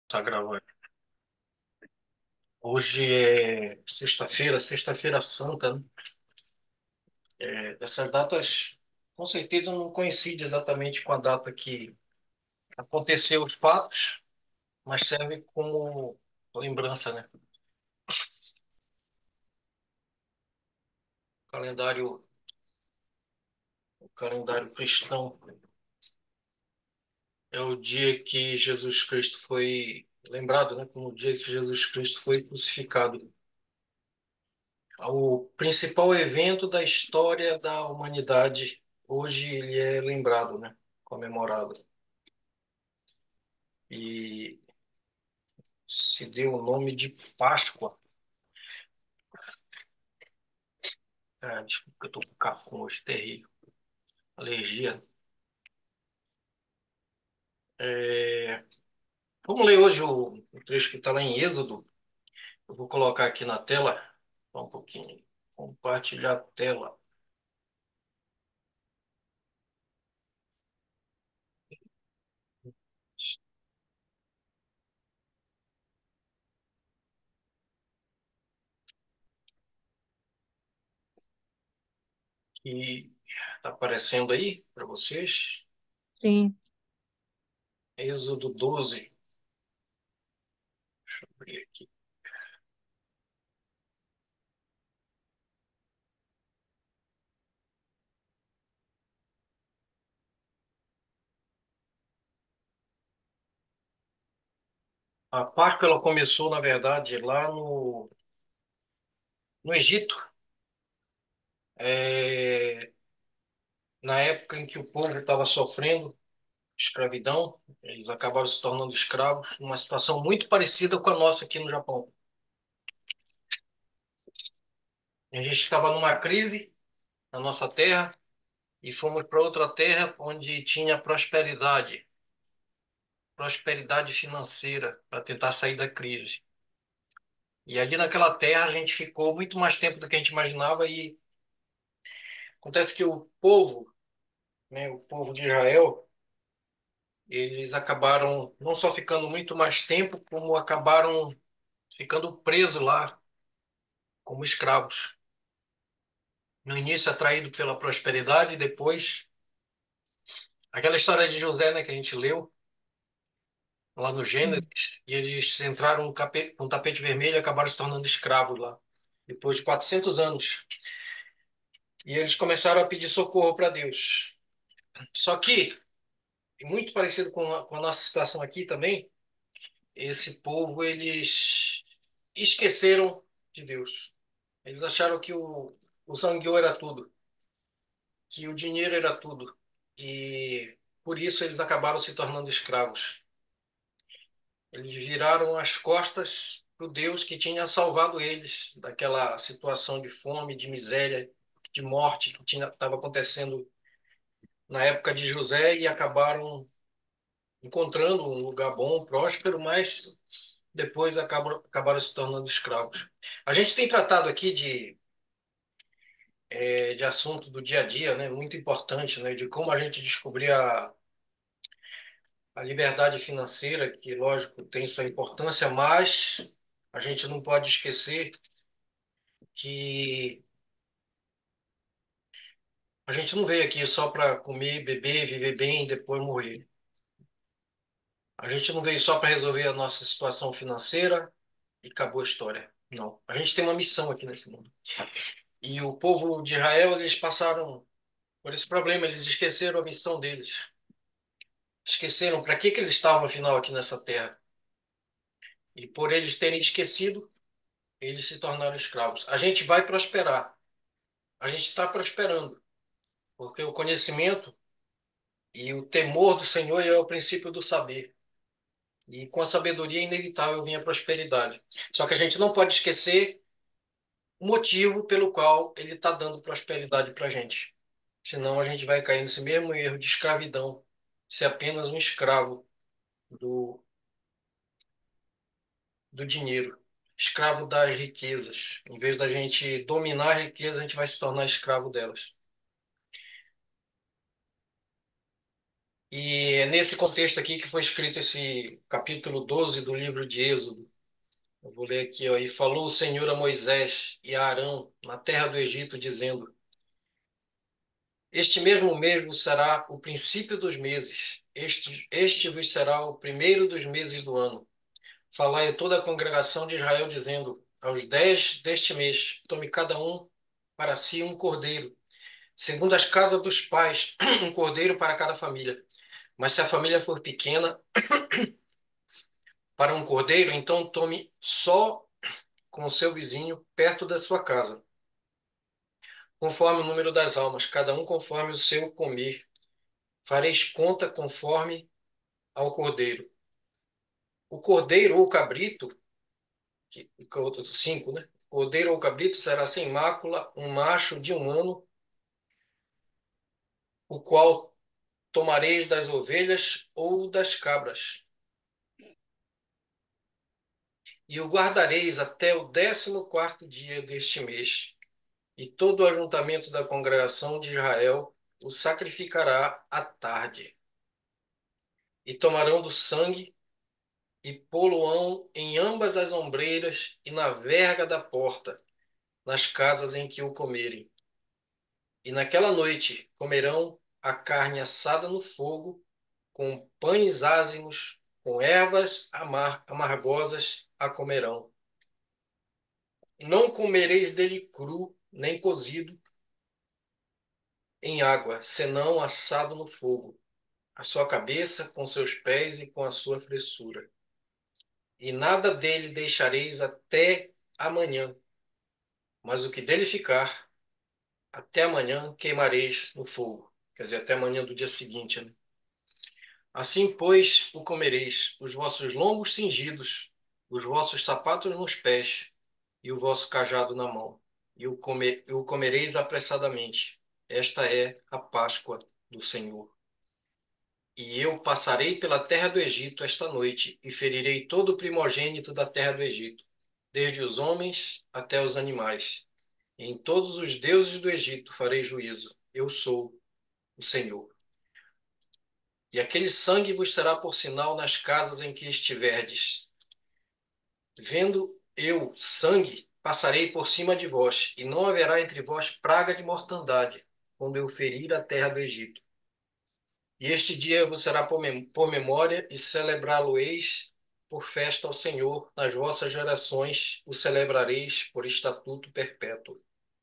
Tá gravando. Hoje é sexta-feira, sexta-feira santa, né? Essas datas, com certeza, não coincidem exatamente com a data que aconteceu os fatos, mas serve como lembrança, né? O calendário, o calendário cristão é o dia que Jesus Cristo foi lembrado, né? Como o dia que Jesus Cristo foi crucificado. O principal evento da história da humanidade, hoje ele é lembrado, né? Comemorado. E se deu o nome de Páscoa. Desculpa, que eu tô com café hoje terrível. Alergia. É, Vamos ler hoje o trecho que está lá em Êxodo. Eu vou colocar aqui na tela. Só um pouquinho. Compartilhar a tela. Que está aparecendo aí para vocês. Sim, Êxodo 12. Deixa eu abrir aqui. A Páscoa ela começou, na verdade, lá no Egito. É, Na época em que o povo estava sofrendo escravidão, eles acabaram se tornando escravos, numa situação muito parecida com a nossa aqui no Japão. A gente estava numa crise na nossa terra e fomos para outra terra onde tinha prosperidade financeira para tentar sair da crise. E ali naquela terra a gente ficou muito mais tempo do que a gente imaginava e acontece que o povo, né, o povo de Israel, eles acabaram não só ficando muito mais tempo, como acabaram ficando presos lá como escravos. No início atraído pela prosperidade, depois aquela história de José, né, que a gente leu lá no Gênesis, sim. e eles entraram com um tapete vermelho e acabaram se tornando escravos lá, depois de 400 anos. E eles começaram a pedir socorro para Deus. Só que, muito parecido com a nossa situação aqui também, esse povo, eles esqueceram de Deus. Eles acharam que o sangue era tudo, que o dinheiro era tudo. E por isso eles acabaram se tornando escravos. Eles viraram as costas para o Deus que tinha salvado eles daquela situação de fome, de miséria, de morte que estava acontecendo na época de José e acabaram encontrando um lugar bom, próspero, mas depois acabaram se tornando escravos. A gente tem tratado aqui de assunto do dia a dia, né, muito importante, né, de como a gente descobrir a liberdade financeira, que, lógico, tem sua importância, mas a gente não pode esquecer que a gente não veio aqui só para comer, beber, viver bem e depois morrer. A gente não veio só para resolver a nossa situação financeira e acabou a história. Não. A gente tem uma missão aqui nesse mundo. E o povo de Israel, eles passaram por esse problema, eles esqueceram a missão deles. Esqueceram para que eles estavam, afinal, aqui nessa terra. E por eles terem esquecido, eles se tornaram escravos. A gente vai prosperar. A gente está prosperando, porque o conhecimento e o temor do Senhor é o princípio do saber. E com a sabedoria é inevitável vir a prosperidade. Só que a gente não pode esquecer o motivo pelo qual ele está dando prosperidade para a gente. Senão a gente vai cair nesse mesmo erro de escravidão, ser apenas um escravo do, do dinheiro, escravo das riquezas. Em vez da gente dominar a riqueza, a gente vai se tornar escravo delas. E é nesse contexto aqui que foi escrito esse capítulo 12 do livro de Êxodo. Eu vou ler aqui, ó. E falou o Senhor a Moisés e a Arão na terra do Egito, dizendo: Este mesmo mês vos será o princípio dos meses. Este vos será o primeiro dos meses do ano. Falai a toda a congregação de Israel, dizendo: Aos 10 deste mês, tome cada um para si um cordeiro, segundo as casas dos pais, um cordeiro para cada família. Mas se a família for pequena, para um cordeiro, então tome só com o seu vizinho perto da sua casa, conforme o número das almas, cada um conforme o seu comer. Fareis conta conforme ao cordeiro. O cordeiro ou cabrito, cinco, né? Cordeiro ou cabrito será sem mácula, um macho de um ano, o qual tomareis das ovelhas ou das cabras, e o guardareis até o 14º dia deste mês. E todo o ajuntamento da congregação de Israel o sacrificará à tarde. E tomarão do sangue e pô-lo-ão em ambas as ombreiras e na verga da porta, nas casas em que o comerem. E naquela noite comerão a carne assada no fogo, com pães ázimos, com ervas amargosas a comerão. Não comereis dele cru, nem cozido em água, senão assado no fogo, a sua cabeça com seus pés e com a sua fressura. E nada dele deixareis até amanhã, mas o que dele ficar, até amanhã queimareis no fogo. Quer dizer, até amanhã do dia seguinte, né? Assim, pois, o comereis, os vossos lombos cingidos, os vossos sapatos nos pés, e o vosso cajado na mão, e o comereis apressadamente. Esta é a Páscoa do Senhor. E eu passarei pela terra do Egito esta noite, e ferirei todo o primogênito da terra do Egito, desde os homens até os animais. E em todos os deuses do Egito farei juízo. Eu sou o Senhor. E aquele sangue vos será por sinal nas casas em que estiverdes. Vendo eu sangue, passarei por cima de vós, e não haverá entre vós praga de mortandade, quando eu ferir a terra do Egito. E este dia vos será por memória, e celebrá-lo-eis por festa ao Senhor. Nas vossas gerações o celebrareis por estatuto perpétuo.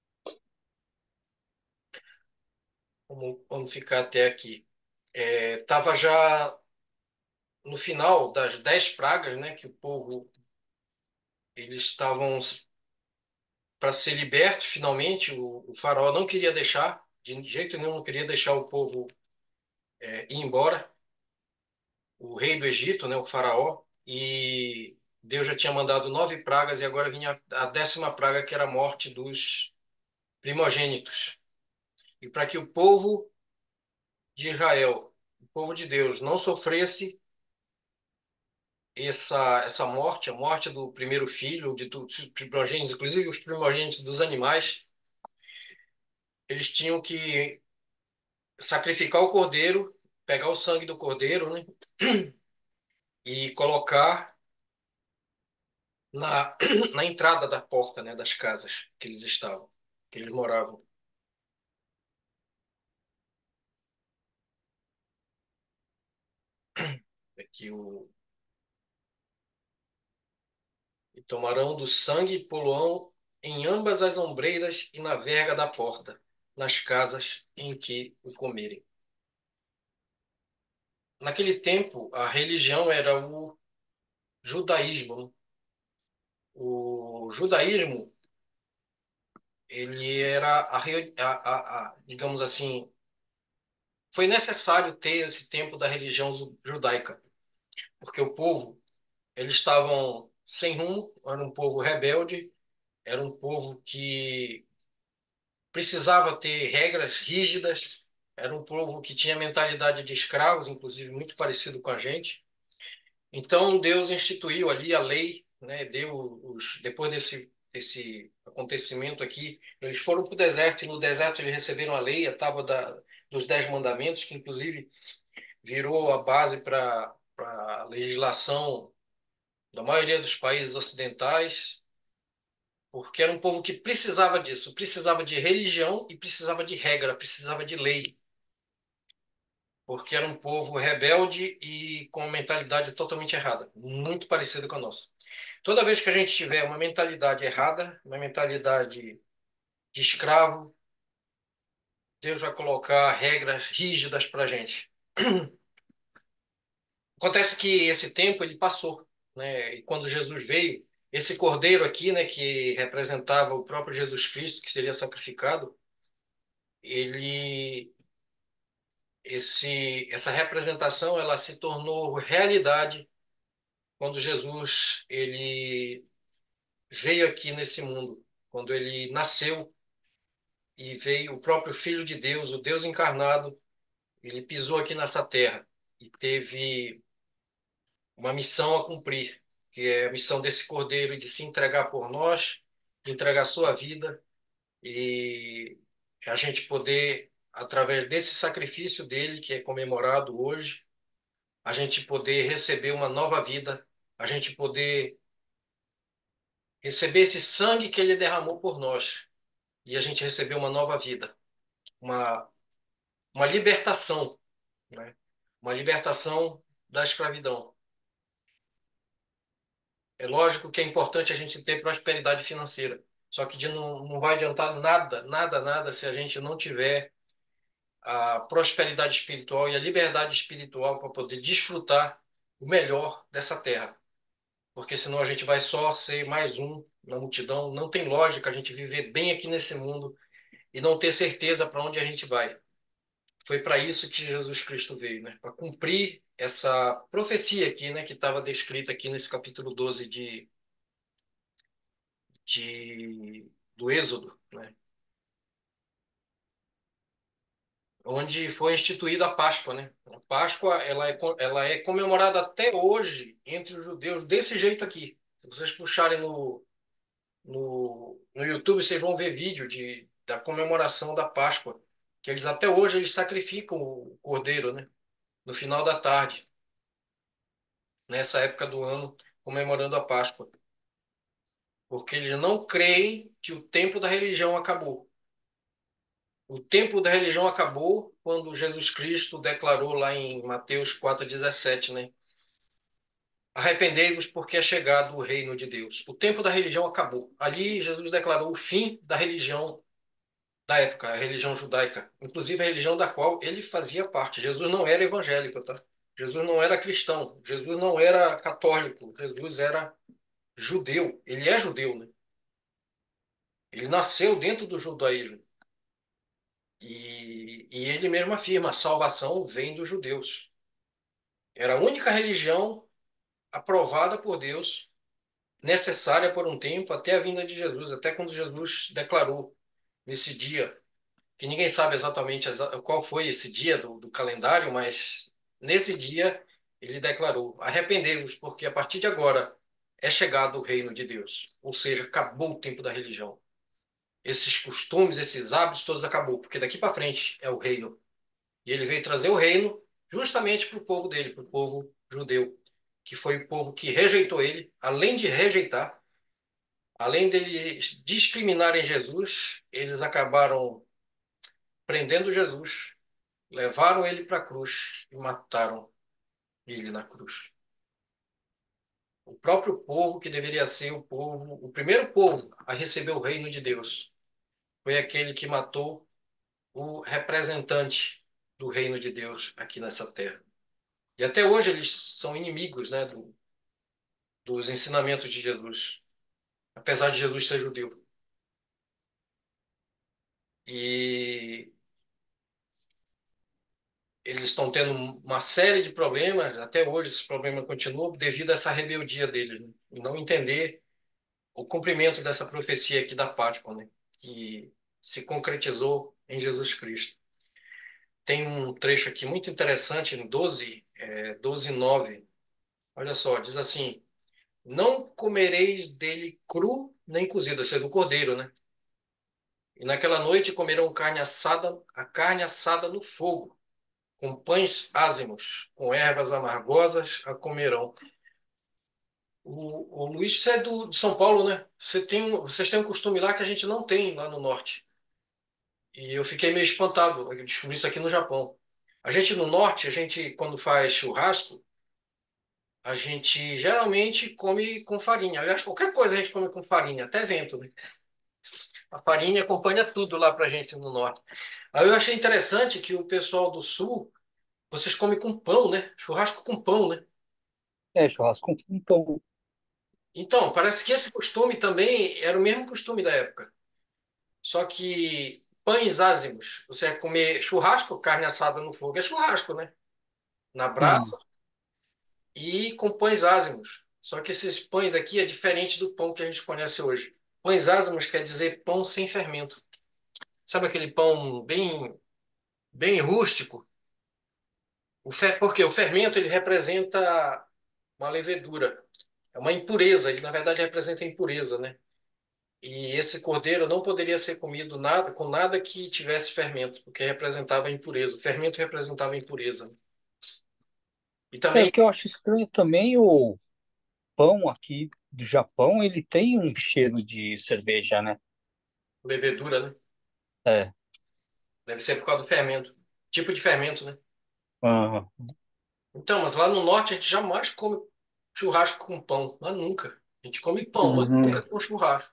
Vamos ficar até aqui. Estava já no final das 10 pragas, né, que o povo eles estavam para ser liberto finalmente. O faraó não queria deixar, de jeito nenhum, não queria deixar o povo ir embora. O rei do Egito, né, o faraó, e Deus já tinha mandado 9 pragas e agora vinha a 10ª praga, que era a morte dos primogênitos. E para que o povo de Israel, o povo de Deus, não sofresse essa morte, a morte do primeiro filho, de todos os primogênitos, inclusive os primogênitos dos animais, eles tinham que sacrificar o cordeiro, pegar o sangue do cordeiro, né, e colocar na, na entrada da porta, né, das casas que eles estavam, que eles moravam. Aqui e tomarão do sangue e poluão em ambas as ombreiras e na verga da porta, nas casas em que o comerem. Naquele tempo, a religião era o judaísmo, né? O judaísmo, ele era digamos assim, foi necessário ter esse tempo da religião judaica, porque o povo, eles estavam sem rumo, era um povo rebelde, era um povo que precisava ter regras rígidas, era um povo que tinha mentalidade de escravos, inclusive muito parecido com a gente. Então Deus instituiu ali a lei, né? Depois desse acontecimento aqui, eles foram para o deserto e no deserto eles receberam a lei, a tábua dos 10 mandamentos, que inclusive virou a base para a legislação da maioria dos países ocidentais, porque era um povo que precisava disso, precisava de religião e precisava de regra, precisava de lei, porque era um povo rebelde e com uma mentalidade totalmente errada, muito parecida com a nossa. Toda vez que a gente tiver uma mentalidade errada, uma mentalidade de escravo, Deus vai colocar regras rígidas para a gente. Acontece que esse tempo ele passou, né? E quando Jesus veio, esse cordeiro aqui, né, que representava o próprio Jesus Cristo, que seria sacrificado, ele, essa representação, ela se tornou realidade quando Jesus ele veio aqui nesse mundo, quando ele nasceu e veio o próprio Filho de Deus, o Deus encarnado, ele pisou aqui nessa terra e teve uma missão a cumprir, que é a missão desse cordeiro de se entregar por nós, de entregar sua vida e a gente poder, através desse sacrifício dele, que é comemorado hoje, a gente poder receber uma nova vida, a gente poder receber esse sangue que ele derramou por nós e a gente receber uma nova vida, uma, uma libertação, né? Uma libertação da escravidão. É lógico que é importante a gente ter prosperidade financeira, só que não vai adiantar nada, nada, nada se a gente não tiver a prosperidade espiritual e a liberdade espiritual para poder desfrutar o melhor dessa terra. Porque senão a gente vai só ser mais um na multidão. Não tem lógica a gente viver bem aqui nesse mundo e não ter certeza para onde a gente vai. Foi para isso que Jesus Cristo veio, né? Para cumprir essa profecia aqui, né? Que estava descrita aqui nesse capítulo 12 do Êxodo, né? Onde foi instituída a Páscoa, né? A Páscoa ela é comemorada até hoje entre os judeus desse jeito aqui. Se vocês puxarem no YouTube, vocês vão ver vídeo da comemoração da Páscoa, que eles até hoje eles sacrificam o cordeiro, né? No final da tarde, nessa época do ano, comemorando a Páscoa, porque eles não creem que o tempo da religião acabou. O tempo da religião acabou quando Jesus Cristo declarou lá em Mateus 4,17, né? Arrependei-vos porque é chegado o reino de Deus. O tempo da religião acabou. Ali Jesus declarou o fim da religião da época, a religião judaica, inclusive a religião da qual ele fazia parte. Jesus não era evangélico, tá? Jesus não era cristão, Jesus não era católico, Jesus era judeu. Ele é judeu, né? Ele nasceu dentro do judaísmo. E ele mesmo afirma, a salvação vem dos judeus. Era a única religião aprovada por Deus, necessária por um tempo até a vinda de Jesus, até quando Jesus declarou nesse dia, que ninguém sabe exatamente qual foi esse dia do calendário, mas nesse dia ele declarou: arrependei-vos, porque a partir de agora é chegado o reino de Deus. Ou seja, acabou o tempo da religião. Esses costumes, esses hábitos todos acabou, porque daqui para frente é o reino. E ele veio trazer o reino justamente para o povo dele, para o povo judeu, que foi o povo que rejeitou ele, além de rejeitar, além deles discriminarem Jesus, eles acabaram prendendo Jesus, levaram ele para a cruz e mataram ele na cruz. O próprio povo que deveria ser o povo, o primeiro povo a receber o reino de Deus, foi aquele que matou o representante do reino de Deus aqui nessa terra. E até hoje eles são inimigos, né, dos ensinamentos de Jesus, apesar de Jesus ser judeu. E eles estão tendo uma série de problemas, até hoje esse problema continua, devido a essa rebeldia deles, né? E não entender o cumprimento dessa profecia aqui da Páscoa, né? Que se concretizou em Jesus Cristo. Tem um trecho aqui muito interessante, em 12:9. Olha só, diz assim: não comereis dele cru nem cozido, ou seja, do cordeiro, né? E naquela noite comerão carne assada, a carne assada no fogo. com pães ázimos, com ervas amargosas a comerão. O Luiz, você é de São Paulo, né? Vocês têm um costume lá que a gente não tem lá no norte. E eu fiquei meio espantado. Eu descobri isso aqui no Japão. A gente no norte, a gente quando faz churrasco, a gente geralmente come com farinha. Aliás, qualquer coisa a gente come com farinha, até vento, né? A farinha acompanha tudo lá pra gente no norte. Aí eu achei interessante que o pessoal do sul, vocês comem com pão, né? Churrasco com pão, né? É, churrasco com pão. Então, parece que esse costume também era o mesmo costume da época. Só que pães ázimos, você vai comer churrasco, carne assada no fogo, é churrasco, né? Na Sim. brasa e com pães ázimos. Só que esses pães aqui é diferente do pão que a gente conhece hoje. Pães ázimos quer dizer pão sem fermento. Sabe aquele pão bem rústico? Porque o fermento ele representa uma levedura, é uma impureza, ele na verdade representa impureza, né? E esse cordeiro não poderia ser comido nada com nada que tivesse fermento, porque representava impureza. O fermento representava impureza. E É, também o que eu acho estranho também, o pão aqui do Japão, ele tem um cheiro de cerveja, né? levedura, né? É. Deve ser por causa do fermento. Tipo de fermento, né? Aham. Então, mas lá no norte a gente jamais come churrasco com pão. Lá nunca. A gente come pão, mas nunca Uhum. com churrasco.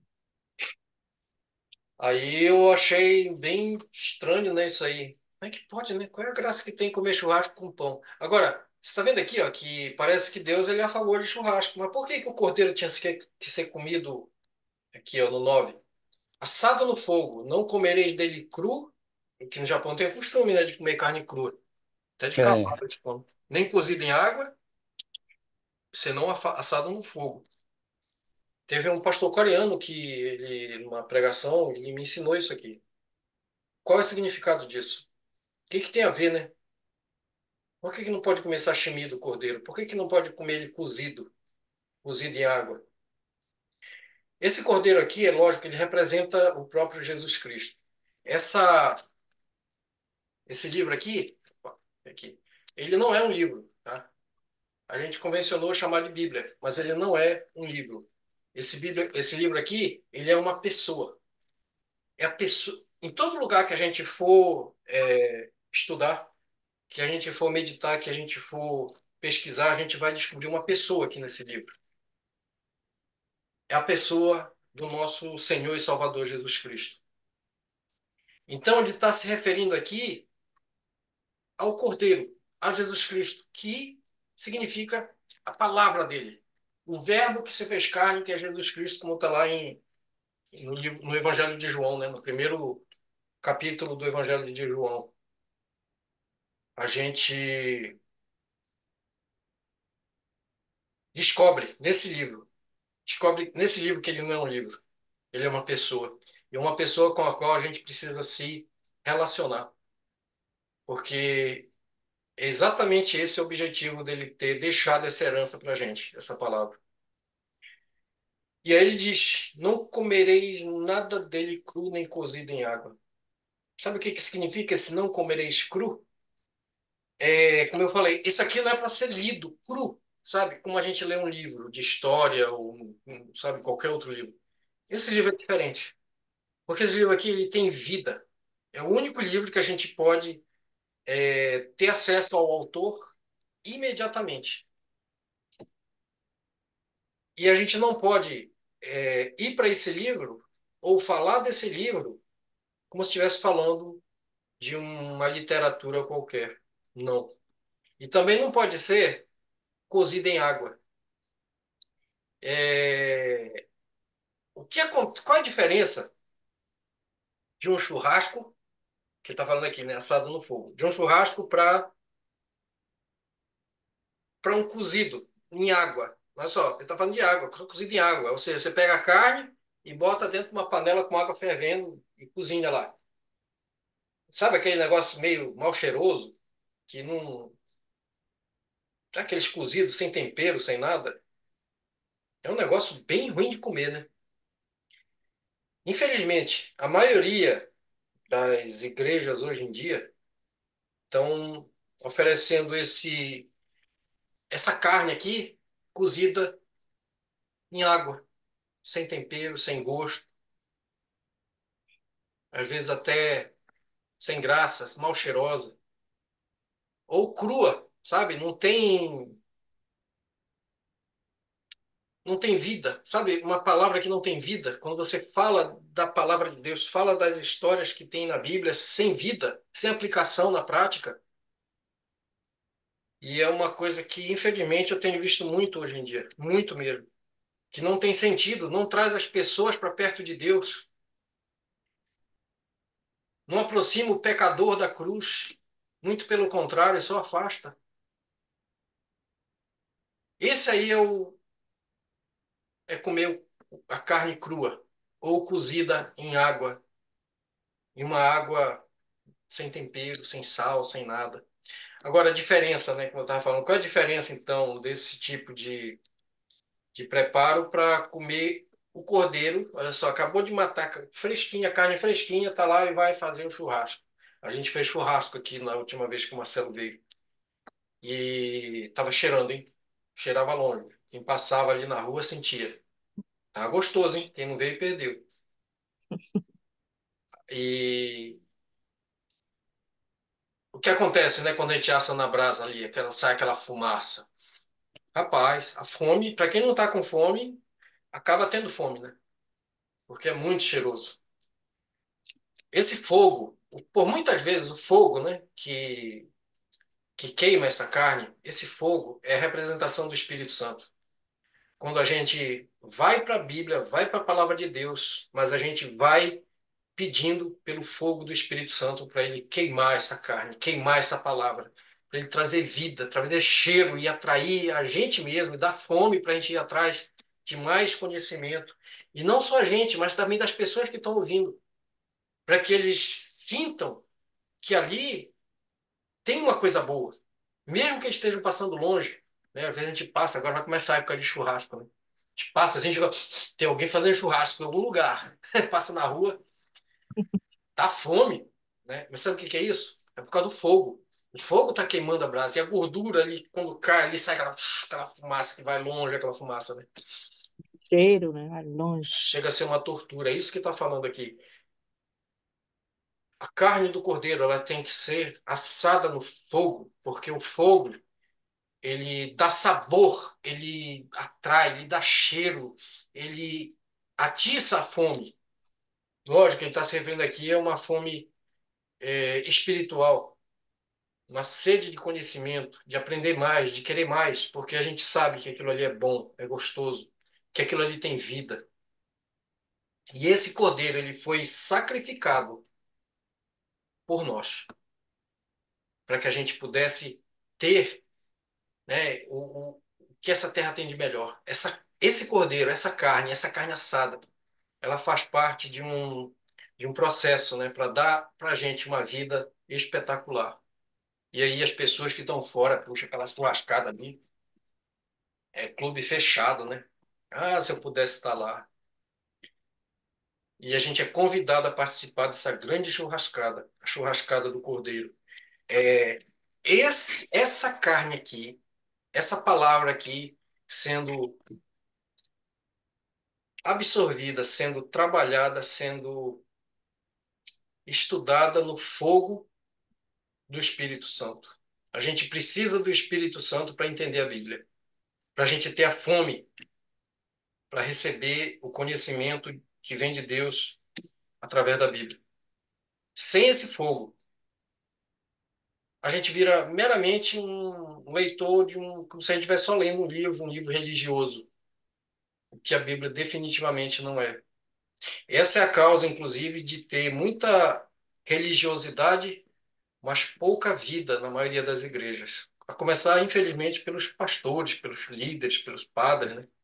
Aí eu achei bem estranho, né, isso aí. Como é que pode, né? Qual é a graça que tem comer churrasco com pão? Agora, você está vendo aqui, ó, que parece que Deus ele é a favor de churrasco. Mas por que que o cordeiro tinha que ser comido aqui, ó, no 9? Assado no fogo, não comereis dele cru, que no Japão tem o costume, né, de comer carne crua. Até de É. cavalo eles comem. Nem cozido em água, senão assado no fogo. Teve um pastor coreano que ele, numa pregação, ele me ensinou isso aqui. Qual é o significado disso? O que que tem a ver, né? Por que que não pode comer sashimi do cordeiro? Por que que não pode comer ele cozido, cozido em água? Esse cordeiro aqui, é lógico, ele representa o próprio Jesus Cristo. Essa, esse livro aqui, ele não é um livro, tá? A gente convencionou chamar de Bíblia, mas ele não é um livro. Esse livro aqui, ele é uma pessoa. É a pessoa. Em todo lugar que a gente for estudar, que a gente for meditar, que a gente for pesquisar, a gente vai descobrir uma pessoa aqui nesse livro. É a pessoa do nosso Senhor e Salvador Jesus Cristo. Então, ele está se referindo aqui ao Cordeiro, a Jesus Cristo, que significa a palavra dele. O verbo que se fez carne, que é Jesus Cristo, como está lá no Evangelho de João, né? No primeiro capítulo do Evangelho de João. A gente descobre nesse livro que ele não é um livro, ele é uma pessoa. E é uma pessoa com a qual a gente precisa se relacionar, porque é exatamente esse o objetivo dele ter deixado essa herança para a gente, essa palavra. E aí ele diz: Não comereis nada dele cru nem cozido em água. Sabe o que que significa esse não comereis cru? É, como eu falei, isso aqui não é para ser lido cru, sabe? Como a gente lê um livro de história ou, sabe, qualquer outro livro. Esse livro é diferente, porque esse livro aqui ele tem vida. É o único livro que a gente pode ter acesso ao autor imediatamente. E a gente não pode ir para esse livro ou falar desse livro como se estivesse falando de uma literatura qualquer. Não. E também não pode ser cozido em água. É, qual a diferença de um churrasco, que está falando aqui, né, assado no fogo, de um churrasco para um cozido em água? Olha só, ele está falando de água, cozido em água. Ou seja, você pega a carne e bota dentro de uma panela com água fervendo e cozinha lá. Sabe aquele negócio meio mal cheiroso, que não. Aqueles cozidos sem tempero, sem nada? É um negócio bem ruim de comer, né? Infelizmente, a maioria das igrejas hoje em dia Então, oferecendo essa carne aqui cozida em água, sem tempero, sem gosto, às vezes até sem graça, mal cheirosa, ou crua, sabe? Não tem vida, sabe? Uma palavra que não tem vida. Quando você fala da palavra de Deus, fala das histórias que tem na Bíblia sem vida, sem aplicação na prática. E é uma coisa que, infelizmente, eu tenho visto muito hoje em dia, muito mesmo, que não tem sentido, não traz as pessoas para perto de Deus, não aproxima o pecador da cruz, muito pelo contrário, só afasta. Esse aí é comer a carne crua ou cozida em água, em uma água sem tempero, sem sal, sem nada. Agora, a diferença, né, como eu estava falando, qual é a diferença, então, desse tipo de preparo para comer o cordeiro? Olha só, acabou de matar fresquinha, carne fresquinha, tá lá e vai fazer um churrasco. A gente fez churrasco aqui na última vez que o Marcelo veio. E tava cheirando, hein? Cheirava longe. Quem passava ali na rua sentia. Tava gostoso, hein? Quem não veio, perdeu. E o que acontece, né, quando a gente assa na brasa ali, sai aquela fumaça? Rapaz, a fome, para quem não tá com fome, acaba tendo fome, né? Porque é muito cheiroso. Esse fogo, por muitas vezes o fogo, né, que queima essa carne, esse fogo é a representação do Espírito Santo. Quando a gente vai para a Bíblia, vai para a palavra de Deus, mas a gente vai pedindo pelo fogo do Espírito Santo para ele queimar essa carne, queimar essa palavra, para ele trazer vida, trazer cheiro e atrair a gente mesmo, e dar fome para a gente ir atrás de mais conhecimento. E não só a gente, mas também das pessoas que estão ouvindo, para que eles sintam que ali tem uma coisa boa, mesmo que eles estejam passando longe. Né? Às vezes a gente passa, agora vai começar a época de churrasco. Né? A gente passa, a gente tem alguém fazendo churrasco em algum lugar, passa na rua, dá fome, né? Mas sabe o que que é isso? É por causa do fogo. O fogo está queimando a brasa e a gordura ali, quando cai ali, sai aquela fumaça que vai longe, aquela fumaça, né? Cheiro, né? Vai longe. Chega a ser uma tortura. É isso que está falando aqui. A carne do cordeiro, ela tem que ser assada no fogo, porque o fogo, ele dá sabor, ele atrai, ele dá cheiro, ele atiça a fome. Lógico, ele está servindo aqui é uma fome espiritual, uma sede de conhecimento, de aprender mais, de querer mais, porque a gente sabe que aquilo ali é bom, é gostoso, que aquilo ali tem vida. E esse cordeiro, ele foi sacrificado por nós, para que a gente pudesse ter, né, o que essa terra tem de melhor. Esse cordeiro, essa carne assada, ela faz parte de um processo, né, para dar para a gente uma vida espetacular. E aí as pessoas que estão fora, puxa, aquela churrascada ali, é clube fechado, né? Ah, se eu pudesse estar lá. E a gente é convidado a participar dessa grande churrascada, a churrascada do Cordeiro. É, essa carne aqui, essa palavra aqui, sendo absorvida, sendo trabalhada, sendo estudada no fogo do Espírito Santo. A gente precisa do Espírito Santo para entender a Bíblia, para a gente ter a fome, para receber o conhecimento que vem de Deus através da Bíblia. Sem esse fogo, a gente vira meramente um leitor como se a gente estivesse só lendo um livro religioso, o que a Bíblia definitivamente não é. Essa é a causa, inclusive, de ter muita religiosidade, mas pouca vida na maioria das igrejas. A começar, infelizmente, pelos pastores, pelos líderes, pelos padres, né?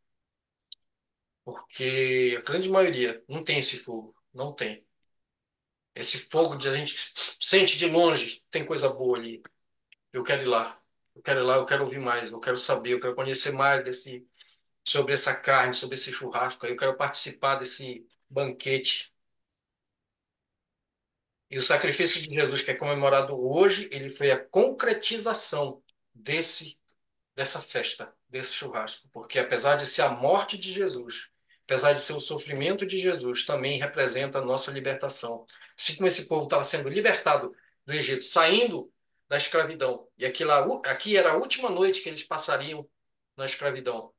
Porque a grande maioria não tem esse fogo, não tem. Esse fogo de a gente sente de longe, tem coisa boa ali. Eu quero ir lá. Eu quero ir lá, eu quero ouvir mais, eu quero saber, eu quero conhecer mais sobre essa carne, sobre esse churrasco. Eu quero participar desse banquete. E o sacrifício de Jesus, que é comemorado hoje, ele foi a concretização desse dessa festa, desse churrasco, porque apesar de ser a morte de Jesus, apesar de ser o sofrimento de Jesus, também representa a nossa libertação. Assim como esse povo estava sendo libertado do Egito, saindo da escravidão, e aqui era a última noite que eles passariam na escravidão.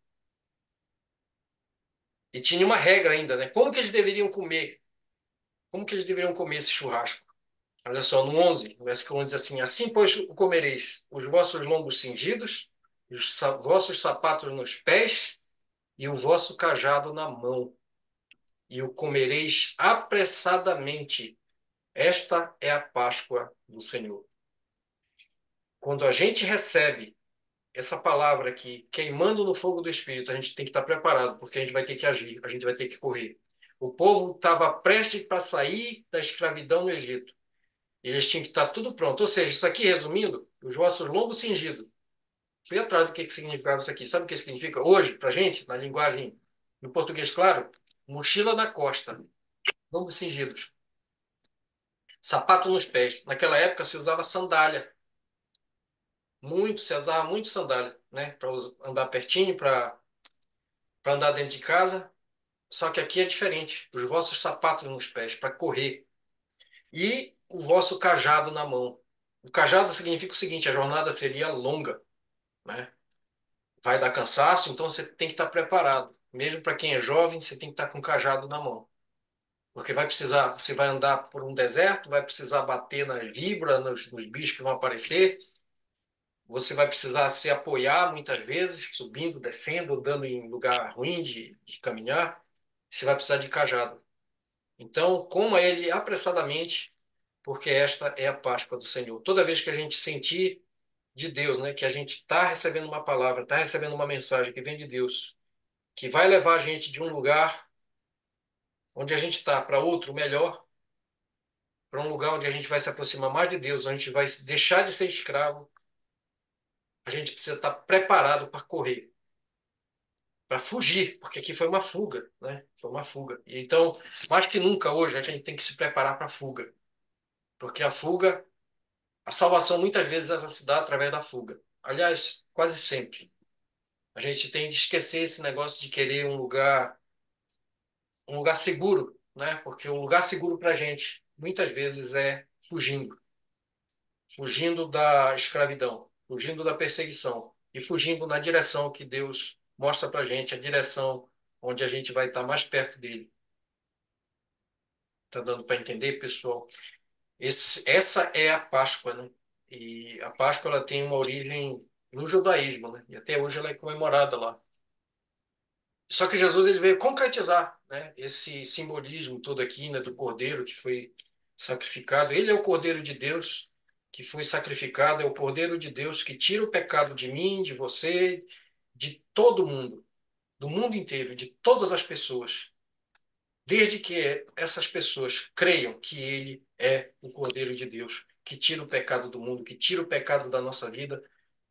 E tinha uma regra ainda, né? Como que eles deveriam comer? Como que eles deveriam comer esse churrasco? Olha só, no 11, o versículo 11 diz assim: Assim, pois, o comereis os vossos lombos cingidos, os vossos sapatos nos pés, e o vosso cajado na mão, e o comereis apressadamente. Esta é a Páscoa do Senhor. Quando a gente recebe essa palavra aqui, queimando no fogo do Espírito, a gente tem que estar preparado, porque a gente vai ter que agir, a gente vai ter que correr. O povo estava prestes para sair da escravidão no Egito. Eles tinham que estar tudo pronto. Ou seja, isso aqui, resumindo, os vossos lombos cingidos. Fui atrás do que significava isso aqui. Sabe o que significa? Hoje, para a gente, na linguagem, no português claro, mochila na costa, lombos cingidos, sapato nos pés. Naquela época se usava sandália, se usava muito sandália, né? Para andar pertinho, para andar dentro de casa. Só que aqui é diferente. Os vossos sapatos nos pés, para correr. E o vosso cajado na mão. O cajado significa o seguinte: a jornada seria longa, né? Vai dar cansaço, então você tem que estar preparado. Mesmo para quem é jovem, você tem que estar com o cajado na mão. Porque vai precisar, você vai andar por um deserto, vai precisar bater nas víboras, nos bichos que vão aparecer. Você vai precisar se apoiar muitas vezes, subindo, descendo, andando em lugar ruim de caminhar. Você vai precisar de cajado. Então, coma ele apressadamente, porque esta é a Páscoa do Senhor. Toda vez que a gente sentir de Deus, né, que a gente está recebendo uma palavra, está recebendo uma mensagem que vem de Deus, que vai levar a gente de um lugar onde a gente está para outro melhor, para um lugar onde a gente vai se aproximar mais de Deus, onde a gente vai deixar de ser escravo, a gente precisa estar preparado para correr, para fugir, porque aqui foi uma fuga, né? Foi uma fuga. E então, mais que nunca hoje, a gente tem que se preparar para a fuga, porque a fuga, a salvação muitas vezes ela se dá através da fuga. Aliás, quase sempre. A gente tem que esquecer esse negócio de querer um lugar seguro, né? Porque um lugar seguro para a gente muitas vezes é fugindo da escravidão, fugindo da perseguição e fugindo na direção que Deus mostra para a gente, a direção onde a gente vai estar mais perto dele. Tá dando para entender, pessoal? Essa é a Páscoa, né? E a Páscoa ela tem uma origem no judaísmo, né? E até hoje ela é comemorada lá. Só que Jesus ele veio concretizar, né, esse simbolismo todo aqui, né, do Cordeiro que foi sacrificado. Ele é o Cordeiro de Deus que foi sacrificado, é o Cordeiro de Deus que tira o pecado de mim, de você, de todo mundo, do mundo inteiro, de todas as pessoas, desde que essas pessoas creiam que ele é o Cordeiro de Deus, que tira o pecado do mundo, que tira o pecado da nossa vida,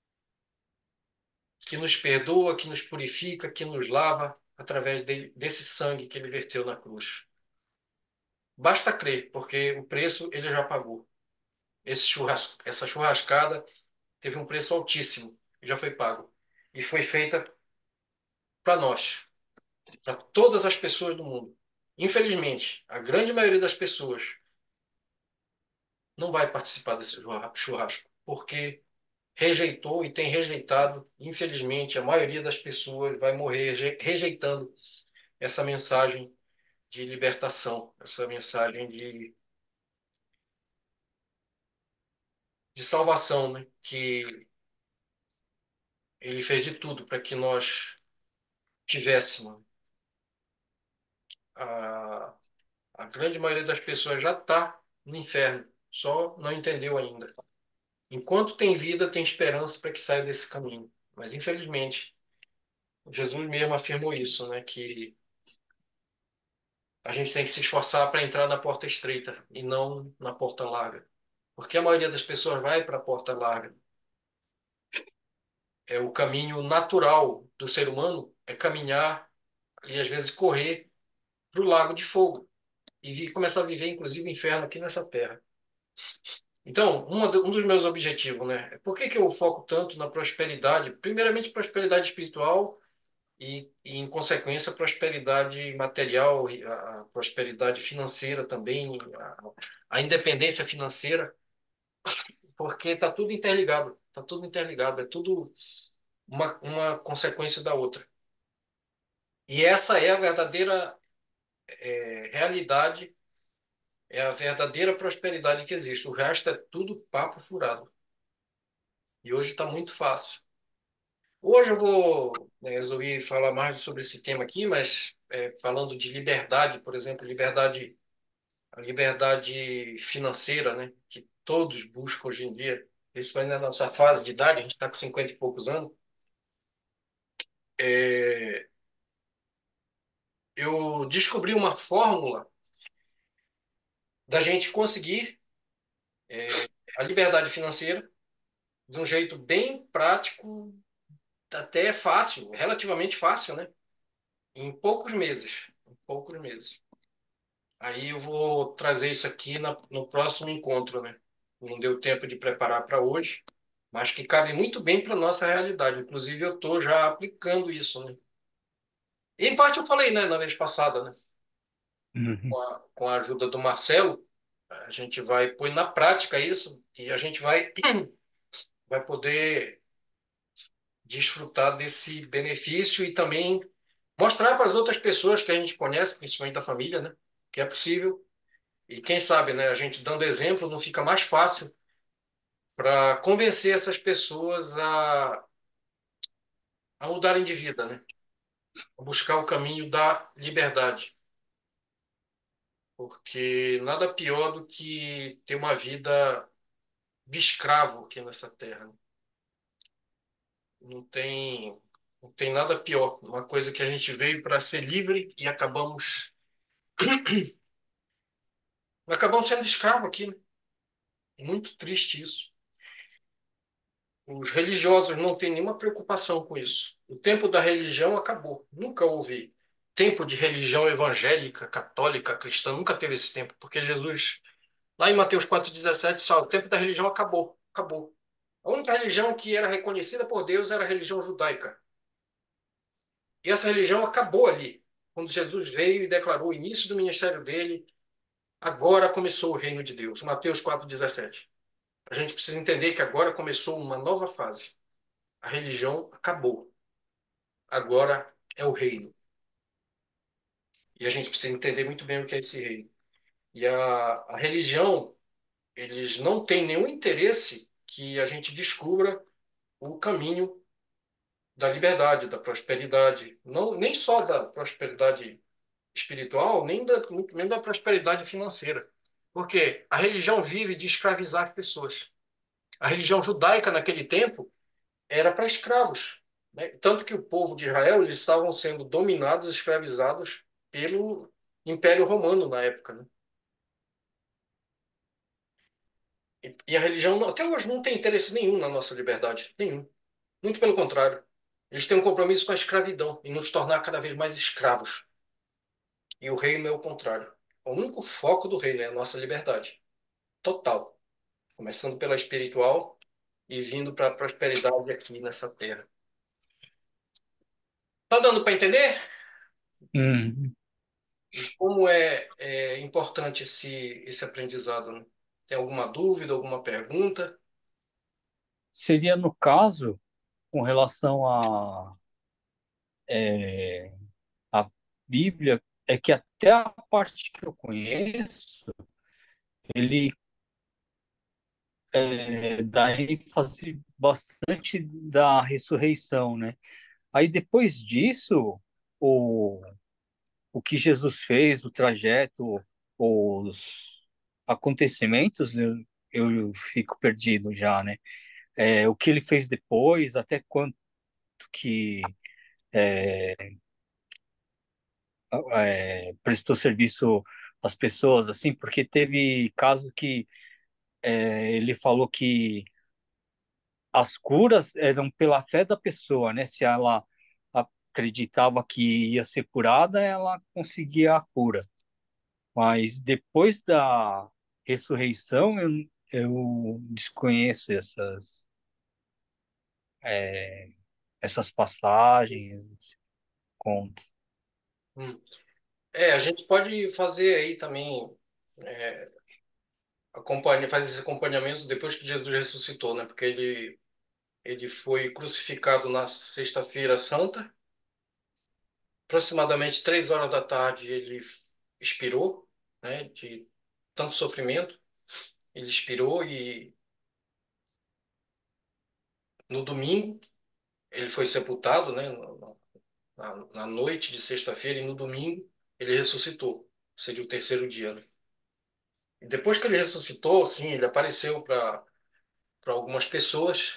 que nos perdoa, que nos purifica, que nos lava através desse sangue que ele verteu na cruz. Basta crer, porque o preço ele já pagou. Essa churrascada teve um preço altíssimo, já foi pago. E foi feita para nós, para todas as pessoas do mundo. Infelizmente, a grande maioria das pessoas não vai participar desse churrasco, porque rejeitou e tem rejeitado, infelizmente, a maioria das pessoas vai morrer rejeitando essa mensagem de libertação, essa mensagem de salvação, né? Que ele fez de tudo para que nós tivéssemos. A, a grande maioria das pessoas já está no inferno, só não entendeu ainda. Enquanto tem vida, tem esperança para que saia desse caminho. Mas, infelizmente, Jesus mesmo afirmou isso, né? Que a gente tem que se esforçar para entrar na porta estreita e não na porta larga. Porque a maioria das pessoas vai para a porta larga. É o caminho natural do ser humano, é caminhar e às vezes correr para o lago de fogo e começar a viver, inclusive, o inferno aqui nessa terra. Então, um dos meus objetivos, né? Por que que eu foco tanto na prosperidade? Primeiramente, prosperidade espiritual e em consequência, prosperidade material, e a prosperidade financeira também, a independência financeira, porque está tudo interligado, está tudo interligado, é tudo uma consequência da outra. E essa é a verdadeira realidade, é a verdadeira prosperidade que existe. O resto é tudo papo furado. E hoje está muito fácil. Hoje eu vou, resolvi falar mais sobre esse tema aqui, mas falando de liberdade, por exemplo, liberdade, a liberdade financeira, né, que todos buscam hoje em dia, principalmente na nossa fase de idade, a gente está com 50 e poucos anos, é, eu descobri uma fórmula da gente conseguir a liberdade financeira de um jeito bem prático, até fácil, relativamente fácil, né? Em poucos meses. Em poucos meses. Aí eu vou trazer isso aqui no próximo encontro, né? Não deu tempo de preparar para hoje, mas que cabe muito bem para nossa realidade. Inclusive, eu estou já aplicando isso, né? E, em parte eu falei, né, na vez passada, né? Uhum. Com a ajuda do Marcelo, a gente vai pôr na prática isso e a gente vai poder desfrutar desse benefício e também mostrar para as outras pessoas que a gente conhece, principalmente da família, né? Que é possível. E quem sabe, né? A gente dando exemplo não fica mais fácil para convencer essas pessoas a mudarem de vida, né? A buscar o caminho da liberdade. Porque nada pior do que ter uma vida de escravo aqui nessa terra, né? Não tem, não tem nada pior. Uma coisa que a gente veio para ser livre e acabamos sendo escravo aqui, né? Muito triste isso. Os religiosos não têm nenhuma preocupação com isso. O tempo da religião acabou. Nunca houve tempo de religião evangélica, católica, cristã. Nunca teve esse tempo, porque Jesus, lá em Mateus 4,17, fala: o tempo da religião acabou. Acabou. A única religião que era reconhecida por Deus era a religião judaica. E essa religião acabou ali, quando Jesus veio e declarou o início do ministério dele. Agora começou o reino de Deus. Mateus 4,17. A gente precisa entender que agora começou uma nova fase. A religião acabou. Agora é o reino. E a gente precisa entender muito bem o que é esse reino. E a religião, eles não têm nenhum interesse que a gente descubra o caminho da liberdade, da prosperidade. Não, nem só da prosperidade espiritual, nem da prosperidade financeira. Porque a religião vive de escravizar as pessoas. A religião judaica, naquele tempo, era para escravos, né? Tanto que o povo de Israel eles estavam sendo dominados, escravizados pelo Império Romano na época, né? E a religião até hoje não tem interesse nenhum na nossa liberdade, nenhum. Muito pelo contrário, eles têm um compromisso com a escravidão e nos tornar cada vez mais escravos. E o reino é o contrário. O único foco do reino é a nossa liberdade total, começando pela espiritual e vindo para a prosperidade aqui nessa terra. Tá dando para entender? Uhum. E como é importante esse aprendizado, né? Tem alguma dúvida, alguma pergunta? Seria no caso, com relação à Bíblia, é que até a parte que eu conheço, ele dá ênfase bastante da ressurreição, né? Aí depois disso, o, o que Jesus fez, o trajeto, os acontecimentos, eu fico perdido já, né? O que ele fez depois, até quanto que prestou serviço às pessoas, assim, porque teve casos que ele falou que as curas eram pela fé da pessoa, né? Se ela acreditava que ia ser curada, ela conseguia a cura. Mas depois da ressurreição, eu desconheço é, essas passagens, contos. Hum. É, a gente pode fazer aí também, faz esse acompanhamento depois que Jesus ressuscitou, né? Porque ele foi crucificado na Sexta-feira Santa, aproximadamente 3 horas da tarde ele expirou, né? De tanto sofrimento, ele expirou e no domingo ele foi sepultado, né? Na noite de sexta-feira e no domingo ele ressuscitou. Seria o terceiro dia, né? E depois que ele ressuscitou, sim, ele apareceu para algumas pessoas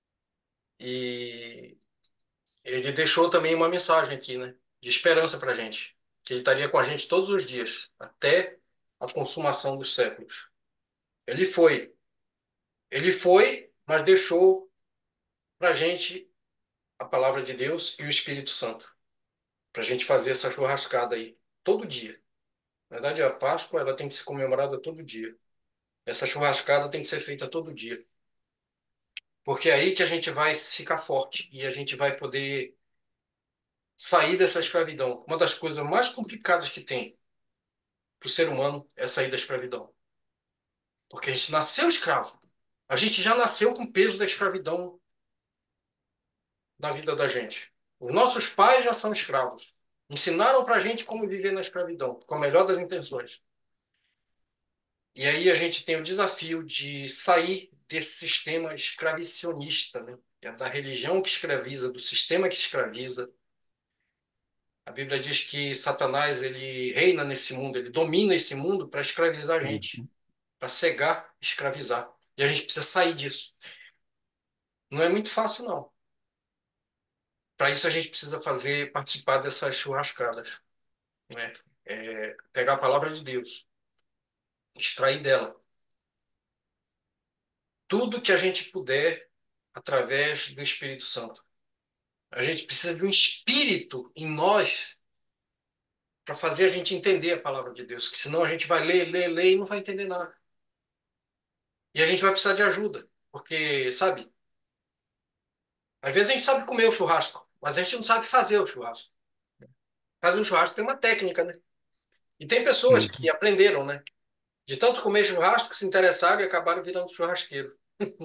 e ele deixou também uma mensagem aqui, né? De esperança para a gente, que ele estaria com a gente todos os dias, até a consumação dos séculos. Ele foi, ele foi, mas deixou para a gente a palavra de Deus e o Espírito Santo, para a gente fazer essa churrascada aí todo dia. Na verdade, a Páscoa ela tem que ser comemorada todo dia. Essa churrascada tem que ser feita todo dia, porque é aí que a gente vai ficar forte e a gente vai poder sair dessa escravidão. Uma das coisas mais complicadas que tem para o ser humano é sair da escravidão. Porque a gente nasceu escravo. A gente já nasceu com o peso da escravidão na vida da gente. Os nossos pais já são escravos. Ensinaram para a gente como viver na escravidão, com a melhor das intenções. E aí a gente tem o desafio de sair desse sistema escravicionista, né? Que é da religião que escraviza, do sistema que escraviza. A Bíblia diz que Satanás ele reina nesse mundo, ele domina esse mundo para escravizar a gente, Uhum. para cegar, escravizar. E a gente precisa sair disso. Não é muito fácil, não. Para isso a gente precisa participar dessas churrascadas, né? Pegar a palavra de Deus, extrair dela tudo que a gente puder através do Espírito Santo. A gente precisa de um espírito em nós para fazer a gente entender a palavra de Deus, que senão a gente vai ler, ler, ler e não vai entender nada. E a gente vai precisar de ajuda, porque, sabe, às vezes a gente sabe comer o churrasco, mas a gente não sabe fazer o churrasco. Fazer um churrasco tem uma técnica, né? E tem pessoas que Uhum. aprenderam, né? De tanto comer churrasco, que se interessaram e acabaram virando churrasqueiro.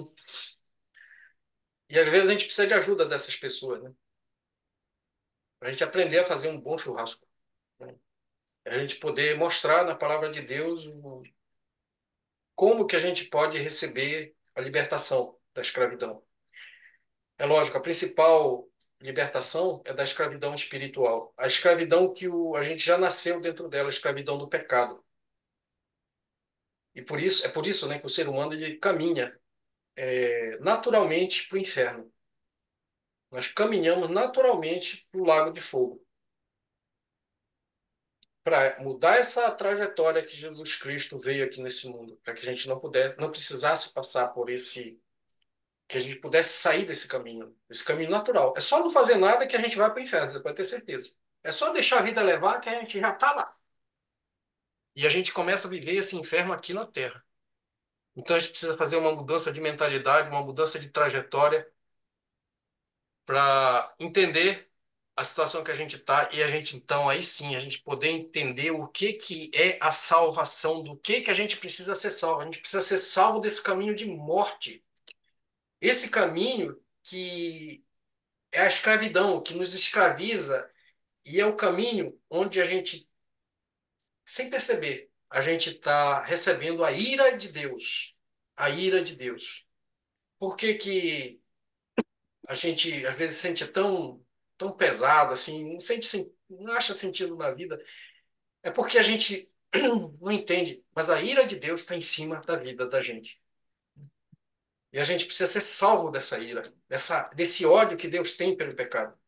E às vezes a gente precisa de ajuda dessas pessoas, né? Para a gente aprender a fazer um bom churrasco, né? A gente poder mostrar na palavra de Deus como que a gente pode receber a libertação da escravidão. É lógico, a principal libertação é da escravidão espiritual. A escravidão que a gente já nasceu dentro dela, a escravidão do pecado. E por isso, né, que o ser humano ele caminha naturalmente para o inferno. Nós caminhamos naturalmente para o lago de fogo. Para mudar essa trajetória que Jesus Cristo veio aqui nesse mundo, para que a gente não precisasse passar por que a gente pudesse sair desse caminho natural. É só não fazer nada que a gente vai para o inferno, você pode ter certeza. É só deixar a vida levar que a gente já está lá. E a gente começa a viver esse inferno aqui na Terra. Então a gente precisa fazer uma mudança de mentalidade, uma mudança de trajetória para entender a situação que a gente está e a gente então aí sim a gente poder entender o que que é a salvação, do que a gente precisa ser salvo. A gente precisa ser salvo desse caminho de morte. Esse caminho que é a escravidão, que nos escraviza e é o caminho onde a gente, sem perceber, a gente está recebendo a ira de Deus. A ira de Deus. Por que que a gente às vezes sente tão pesado assim, não acha sentido na vida? É porque a gente não entende, mas a ira de Deus está em cima da vida da gente. E a gente precisa ser salvo dessa ira, desse ódio que Deus tem pelo pecado.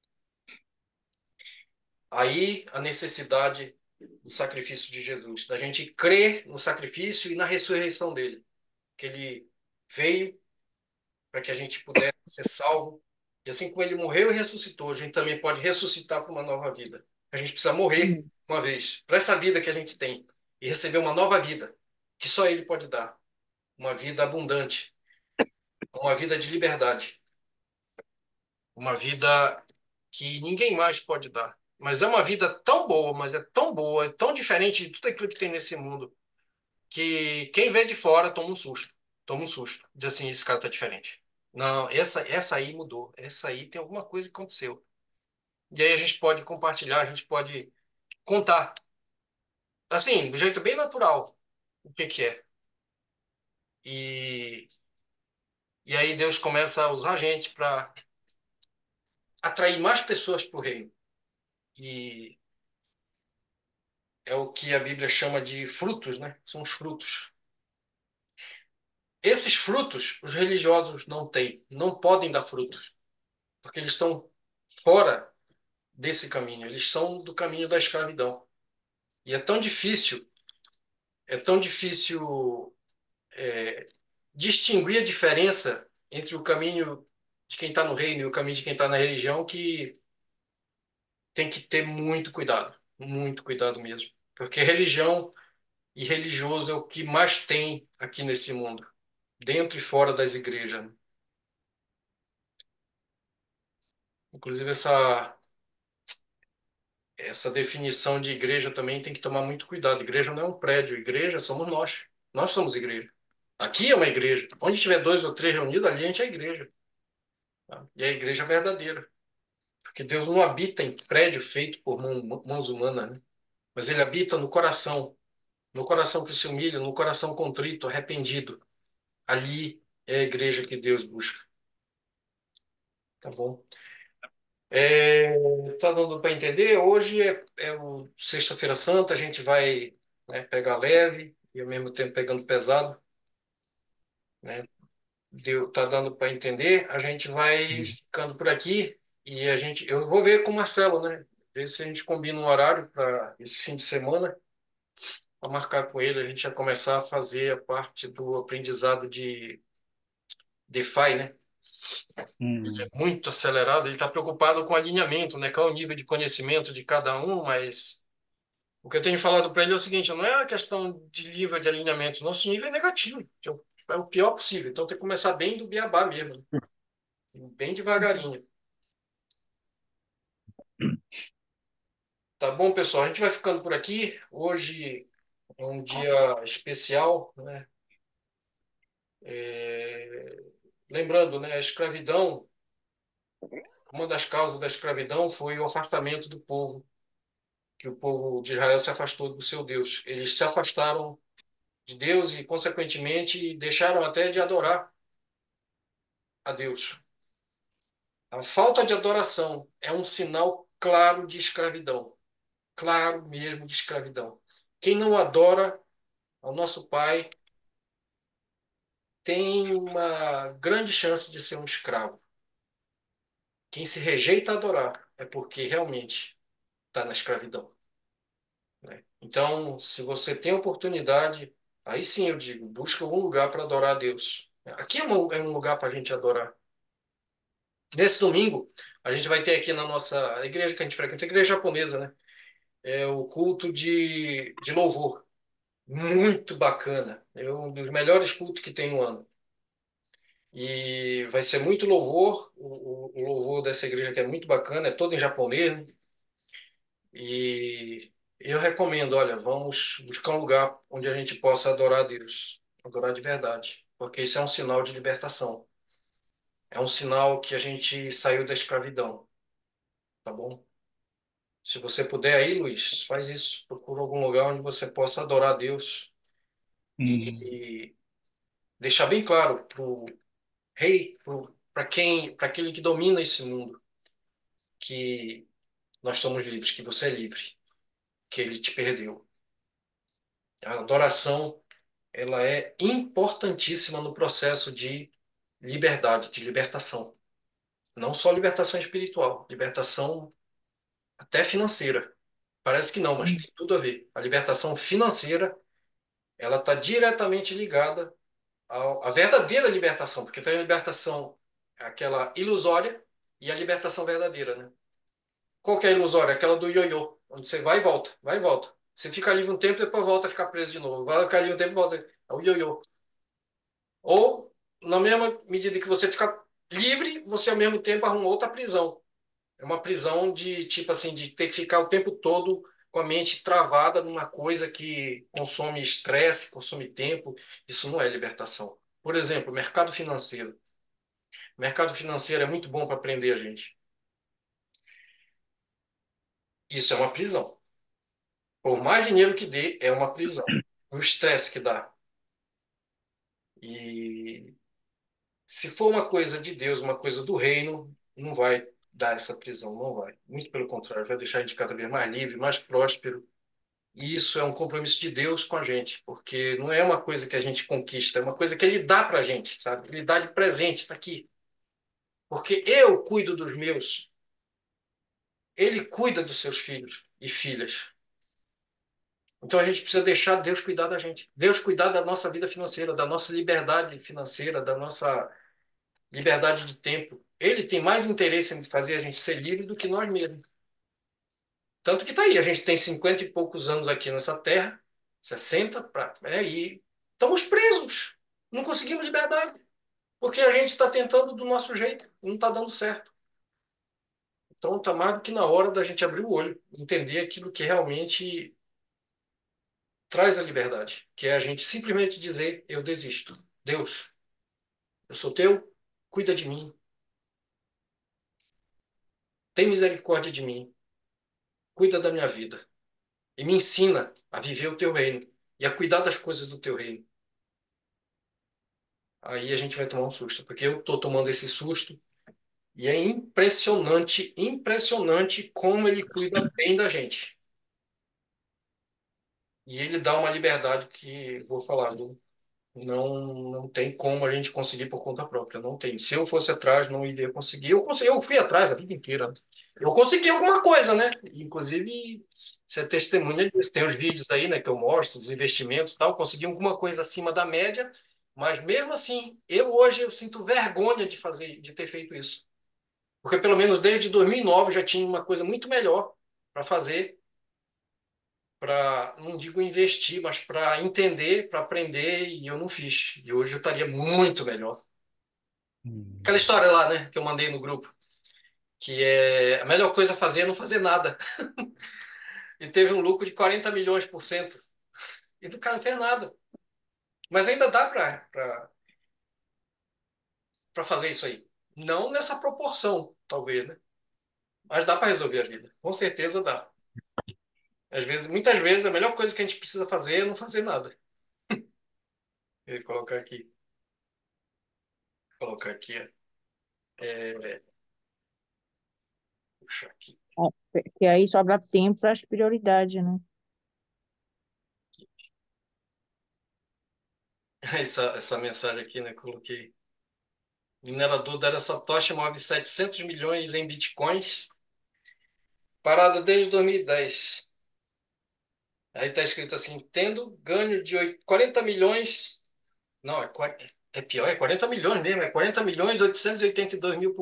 Aí a necessidade do sacrifício de Jesus, da gente crer no sacrifício e na ressurreição dele, que ele veio para que a gente pudesse ser salvo. E assim como ele morreu e ressuscitou, a gente também pode ressuscitar para uma nova vida. A gente precisa morrer Hum. uma vez, para essa vida que a gente tem, e receber uma nova vida, que só Ele pode dar, uma vida abundante, uma vida de liberdade, uma vida que ninguém mais pode dar. Mas é uma vida tão boa, mas é tão boa, é tão diferente de tudo aquilo que tem nesse mundo, que quem vê de fora toma um susto. Toma um susto. Diz assim, esse cara tá diferente. Não, essa aí mudou. Essa aí tem alguma coisa que aconteceu. E aí a gente pode compartilhar, a gente pode contar, assim, do jeito bem natural, o que que é. E, e aí Deus começa a usar a gente para atrair mais pessoas para o reino. E é o que a Bíblia chama de frutos, né? São os frutos. Esses frutos, os religiosos não têm, não podem dar frutos, porque eles estão fora desse caminho, eles são do caminho da escravidão. E é tão difícil distinguir a diferença entre o caminho de quem está no reino e o caminho de quem está na religião, que tem que ter muito cuidado mesmo. Porque religião e religioso é o que mais tem aqui nesse mundo, dentro e fora das igrejas, né? Inclusive, essa definição de igreja também tem que tomar muito cuidado. Igreja não é um prédio, igreja somos nós. Nós somos igreja. Aqui é uma igreja. Onde tiver dois ou três reunidos, ali a gente é igreja. Tá? E é a igreja verdadeira. Porque Deus não habita em prédio feito por mãos humanas, né? Mas Ele habita no coração que se humilha, no coração contrito, arrependido. Ali é a igreja que Deus busca. Tá bom? Tá dando para entender? Hoje é o Sexta-feira Santa, a gente vai, né, pegar leve e ao mesmo tempo pegando pesado, né? Tá dando para entender? A gente vai Uhum. ficando por aqui e eu vou ver com o Marcelo, né? Ver se a gente combina um horário para esse fim de semana, para marcar com ele, a gente já começar a fazer a parte do aprendizado de DeFi, né? Ele é Uhum. muito acelerado, ele está preocupado com o alinhamento, né? Qual é o nível de conhecimento de cada um, mas o que eu tenho falado para ele é o seguinte: não é a questão de nível de alinhamento, nosso nível é negativo, é o pior possível. Então tem que começar bem do beabá mesmo, bem devagarinho. Tá bom, pessoal? A gente vai ficando por aqui. Hoje é um dia especial, né? É, lembrando, né? A escravidão, uma das causas da escravidão foi o afastamento do povo, que o povo de Israel se afastou do seu Deus. Eles se afastaram de Deus e, consequentemente, deixaram até de adorar a Deus. A falta de adoração é um sinal claro de escravidão, claro mesmo de escravidão. Quem não adora ao nosso Pai tem uma grande chance de ser um escravo. Quem se rejeita a adorar é porque realmente está na escravidão, né? Então, se você tem oportunidade, aí sim eu digo, busca um lugar para adorar a Deus. Aqui é um lugar para a gente adorar. Nesse domingo, a gente vai ter aqui na nossa a igreja que a gente frequenta, a igreja japonesa, né? É o culto de louvor. Muito bacana. É um dos melhores cultos que tem no ano. E vai ser muito louvor. O louvor dessa igreja que é muito bacana, é todo em japonês, né? E eu recomendo, olha, vamos buscar um lugar onde a gente possa adorar a Deus, adorar de verdade, porque isso é um sinal de libertação. É um sinal que a gente saiu da escravidão, tá bom? Se você puder aí, Luiz, faz isso. Procura algum lugar onde você possa adorar a Deus Uhum. e deixar bem claro para o rei, para aquele que domina esse mundo, que nós somos livres, que você é livre, que ele te perdeu. A adoração, ela é importantíssima no processo de liberdade, de libertação. Não só libertação espiritual, libertação até financeira. Parece que não, mas tem tudo a ver. A libertação financeira, ela está diretamente ligada à verdadeira libertação, porque tem a libertação aquela ilusória e a libertação verdadeira, né? Qual que é a ilusória? Aquela do ioiô, onde você vai e volta, vai e volta. Você fica livre um tempo, depois volta a ficar preso de novo. Vai ficar livre um tempo, volta. É o ioiô. Ou, na mesma medida que você fica livre, você ao mesmo tempo arruma outra prisão. É uma prisão de, tipo assim, de ter que ficar o tempo todo com a mente travada numa coisa que consome estresse, consome tempo. Isso não é libertação. Por exemplo, mercado financeiro. Mercado financeiro é muito bom para prender a gente. Isso é uma prisão. Por mais dinheiro que dê, é uma prisão. O estresse que dá. E se for uma coisa de Deus, uma coisa do reino, não vai dar essa prisão, não vai. Muito pelo contrário, vai deixar a gente cada vez mais livre, mais próspero. E isso é um compromisso de Deus com a gente, porque não é uma coisa que a gente conquista, é uma coisa que Ele dá para a gente, sabe? Ele dá de presente, está aqui. Porque eu cuido dos meus, Ele cuida dos seus filhos e filhas. Então a gente precisa deixar Deus cuidar da gente. Deus cuidar da nossa vida financeira, da nossa liberdade financeira, da nossa liberdade de tempo. Ele tem mais interesse em fazer a gente ser livre do que nós mesmos. Tanto que está aí, a gente tem 50 e poucos anos aqui nessa terra, 60, e estamos presos. Não conseguimos liberdade. Porque a gente está tentando do nosso jeito, não está dando certo. Então está mais do que na hora da gente abrir o olho, entender aquilo que realmente traz a liberdade, que é a gente simplesmente dizer: eu desisto. Deus, eu sou teu, cuida de mim, tem misericórdia de mim, cuida da minha vida e me ensina a viver o teu reino e a cuidar das coisas do teu reino. Aí a gente vai tomar um susto, porque eu estou tomando esse susto e é impressionante, impressionante como ele cuida bem da gente. E ele dá uma liberdade que, vou falar, não tem como a gente conseguir por conta própria, não tem. Se eu fosse atrás, não iria conseguir. Eu fui atrás a vida inteira. Eu consegui alguma coisa, né? Inclusive, você é testemunha disso. Tem os vídeos aí, né, que eu mostro, dos investimentos e tal. Consegui alguma coisa acima da média, mas mesmo assim, hoje eu sinto vergonha de fazer, de ter feito isso. Porque pelo menos desde 2009 eu já tinha uma coisa muito melhor para fazer, para, não digo investir, mas para entender, para aprender, e eu não fiz. E hoje eu estaria muito melhor. Aquela Hum. história lá, né, que eu mandei no grupo, que é a melhor coisa a fazer é não fazer nada. E teve um lucro de 40 milhões por cento. E do cara não fez nada. Mas ainda dá para fazer isso aí. Não nessa proporção, talvez, né? Mas dá para resolver a vida. Com certeza dá. Às vezes, muitas vezes, a melhor coisa que a gente precisa fazer é não fazer nada. Vou colocar aqui. Colocar aqui. É, puxa aqui. Que aí sobra tempo para as prioridades, né? Essa mensagem aqui, né? Coloquei. Minerador Dara Satoshi move 700 milhões em bitcoins, parado desde 2010. Aí está escrito assim: tendo ganho de 40 milhões. Não, é pior, é 40 milhões mesmo, é 40 milhões 882 mil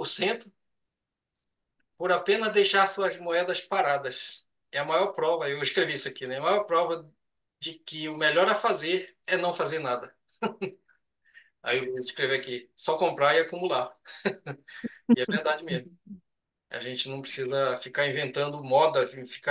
por apenas deixar suas moedas paradas. É a maior prova, eu escrevi isso aqui, né? A maior prova de que o melhor a fazer é não fazer nada. Aí eu escrevi aqui: só comprar e acumular. E é verdade mesmo. A gente não precisa ficar inventando moda,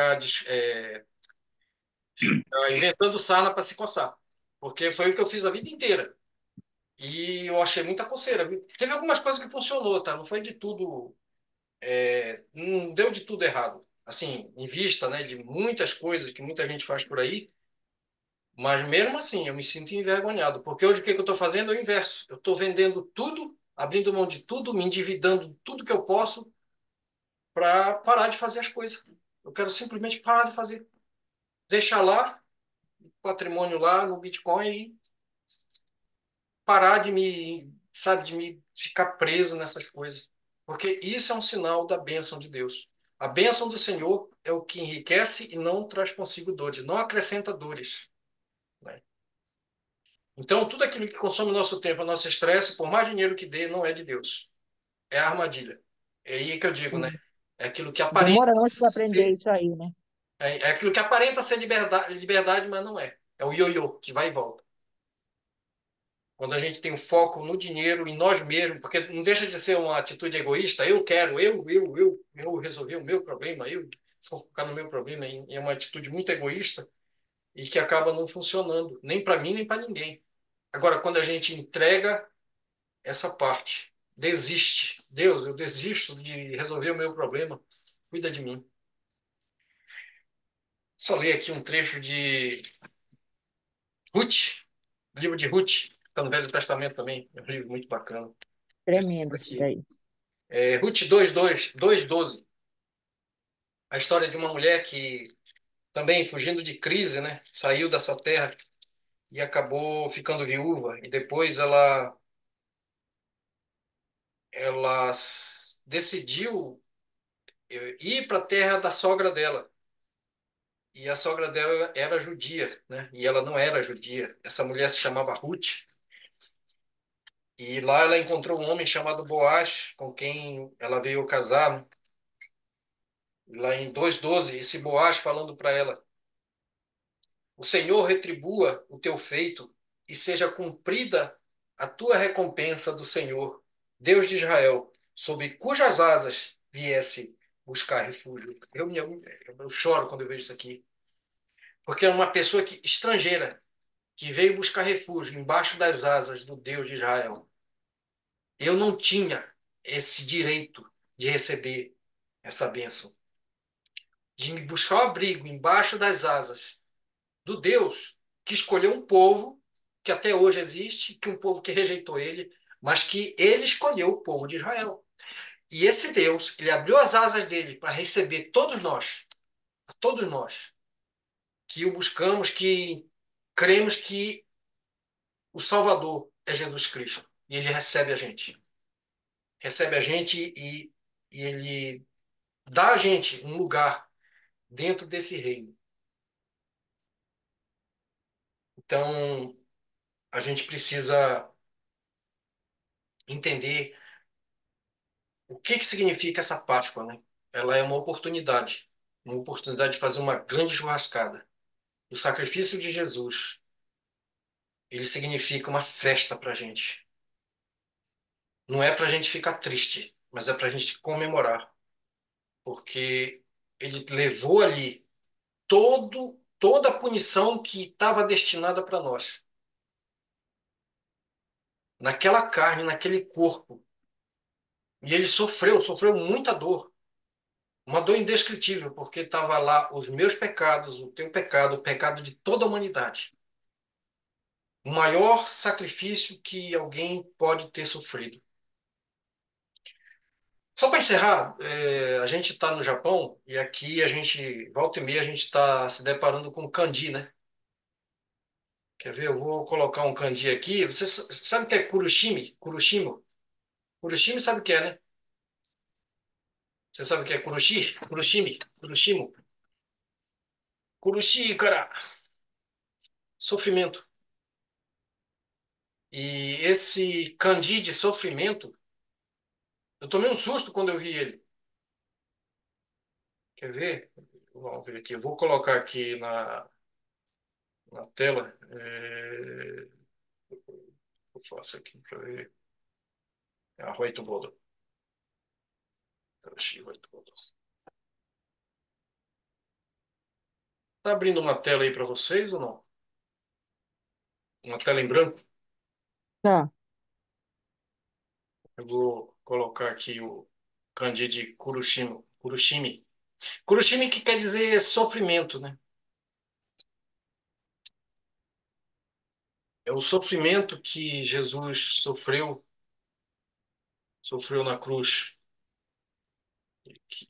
ficar inventando sarna para se coçar. Porque foi o que eu fiz a vida inteira. E eu achei muita coceira, viu? Teve algumas coisas que funcionou, tá? Não foi de tudo, não deu de tudo errado. Assim, em vista, né, de muitas coisas que muita gente faz por aí, mas mesmo assim eu me sinto envergonhado, porque hoje o que que eu estou fazendo é o inverso. Eu estou vendendo tudo, abrindo mão de tudo, me endividando tudo que eu posso para parar de fazer as coisas. Eu quero simplesmente parar de fazer. Deixar lá, patrimônio lá no Bitcoin e parar de me, sabe, de me ficar preso nessas coisas. Porque isso é um sinal da bênção de Deus. A bênção do Senhor é o que enriquece e não traz consigo dores, não acrescenta dores, né? Então, tudo aquilo que consome nosso tempo, nosso estresse, por mais dinheiro que dê, não é de Deus. É armadilha. É aí que eu digo, né? É aquilo que aparenta Demoramos para aprender ser. isso aí, né? É aquilo que aparenta ser liberdade, mas não é. É o ioiô, que vai e volta. Quando a gente tem um foco no dinheiro, em nós mesmos, porque não deixa de ser uma atitude egoísta, eu quero, eu resolver o meu problema, eu focar no meu problema, é uma atitude muito egoísta e que acaba não funcionando, nem para mim, nem para ninguém. Agora, quando a gente entrega essa parte, desiste, Deus, eu desisto de resolver o meu problema, cuida de mim. Só ler aqui um trecho de Ruth, livro de Ruth, está no Velho Testamento também, é um livro muito bacana. Tremendo isso Aqui. daí. Ruth 2:12, a história de uma mulher que também fugindo de crise, né, saiu da sua terra e acabou ficando viúva e depois ela decidiu ir para a terra da sogra dela. E a sogra dela era judia, né? E ela não era judia. Essa mulher se chamava Ruth. E lá ela encontrou um homem chamado Boaz, com quem ela veio casar, né? Lá em 2:12, esse Boaz falando para ela: O Senhor retribua o teu feito e seja cumprida a tua recompensa do Senhor, Deus de Israel, sob cujas asas viesse buscar refúgio. Eu choro quando eu vejo isso aqui, porque é uma pessoa estrangeira que veio buscar refúgio embaixo das asas do Deus de Israel. Eu não tinha esse direito de receber essa bênção, de me buscar o abrigo embaixo das asas do Deus que escolheu um povo que até hoje existe, que um povo que rejeitou ele, mas que ele escolheu o povo de Israel. E esse Deus, ele abriu as asas dele para receber todos nós, que o buscamos, que cremos que o Salvador é Jesus Cristo. E ele recebe a gente. Recebe a gente e ele dá a gente um lugar dentro desse reino. Então, a gente precisa entender o que que significa essa Páscoa, né? Ela é uma oportunidade de fazer uma grande churrascada. O sacrifício de Jesus, ele significa uma festa para a gente. Não é para a gente ficar triste, mas é para a gente comemorar, porque ele levou ali toda a punição que estava destinada para nós, naquela carne, naquele corpo. E ele sofreu muita dor. Uma dor indescritível, porque estava lá os meus pecados, o teu pecado, o pecado de toda a humanidade. O maior sacrifício que alguém pode ter sofrido. Só para encerrar, a gente está no Japão e aqui a gente, volta e meia, a gente está se deparando com kanji, né? Quer ver? Eu vou colocar um kanji aqui. Você sabe o que é kurushimi? Kurushimo? Kurushimi sabe o que é, né? Você sabe o que é kurushi? Kurushimi? Kurushimo? Kurushi, cara! Sofrimento. E esse kanji de sofrimento, eu tomei um susto quando eu vi ele. Quer ver? Vamos ver aqui. Eu vou colocar aqui na tela. Eu faço aqui para ver. É a whiteboard. Kurushi whiteboard. Tá abrindo uma tela aí para vocês ou não? Uma tela em branco? Tá. Eu vou colocar aqui o kanji de Kurushima. Kurushimi. Kurushimi que quer dizer sofrimento, né? É o sofrimento que Jesus sofreu na cruz. Que-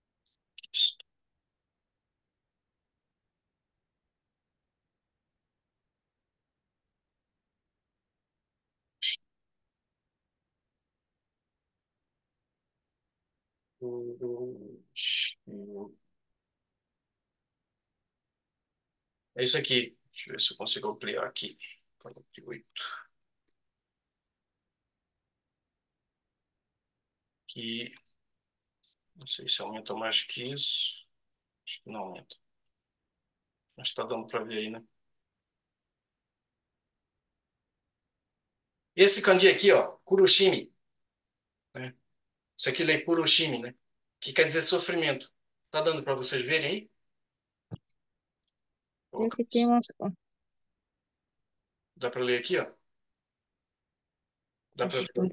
É isso aqui. Deixa eu ver se eu consigo ampliar aqui. Que não sei se aumenta mais que isso. Acho que não aumenta. Acho que tá dando para ver aí, né? Esse kanji aqui, ó, kurushimi, né? Isso aqui é kurushimi, né? Que quer dizer sofrimento. Tá dando para vocês verem aí? Vou E colocar aqui tem isso. umas, Dá para ler aqui, ó? Dá para acho ver?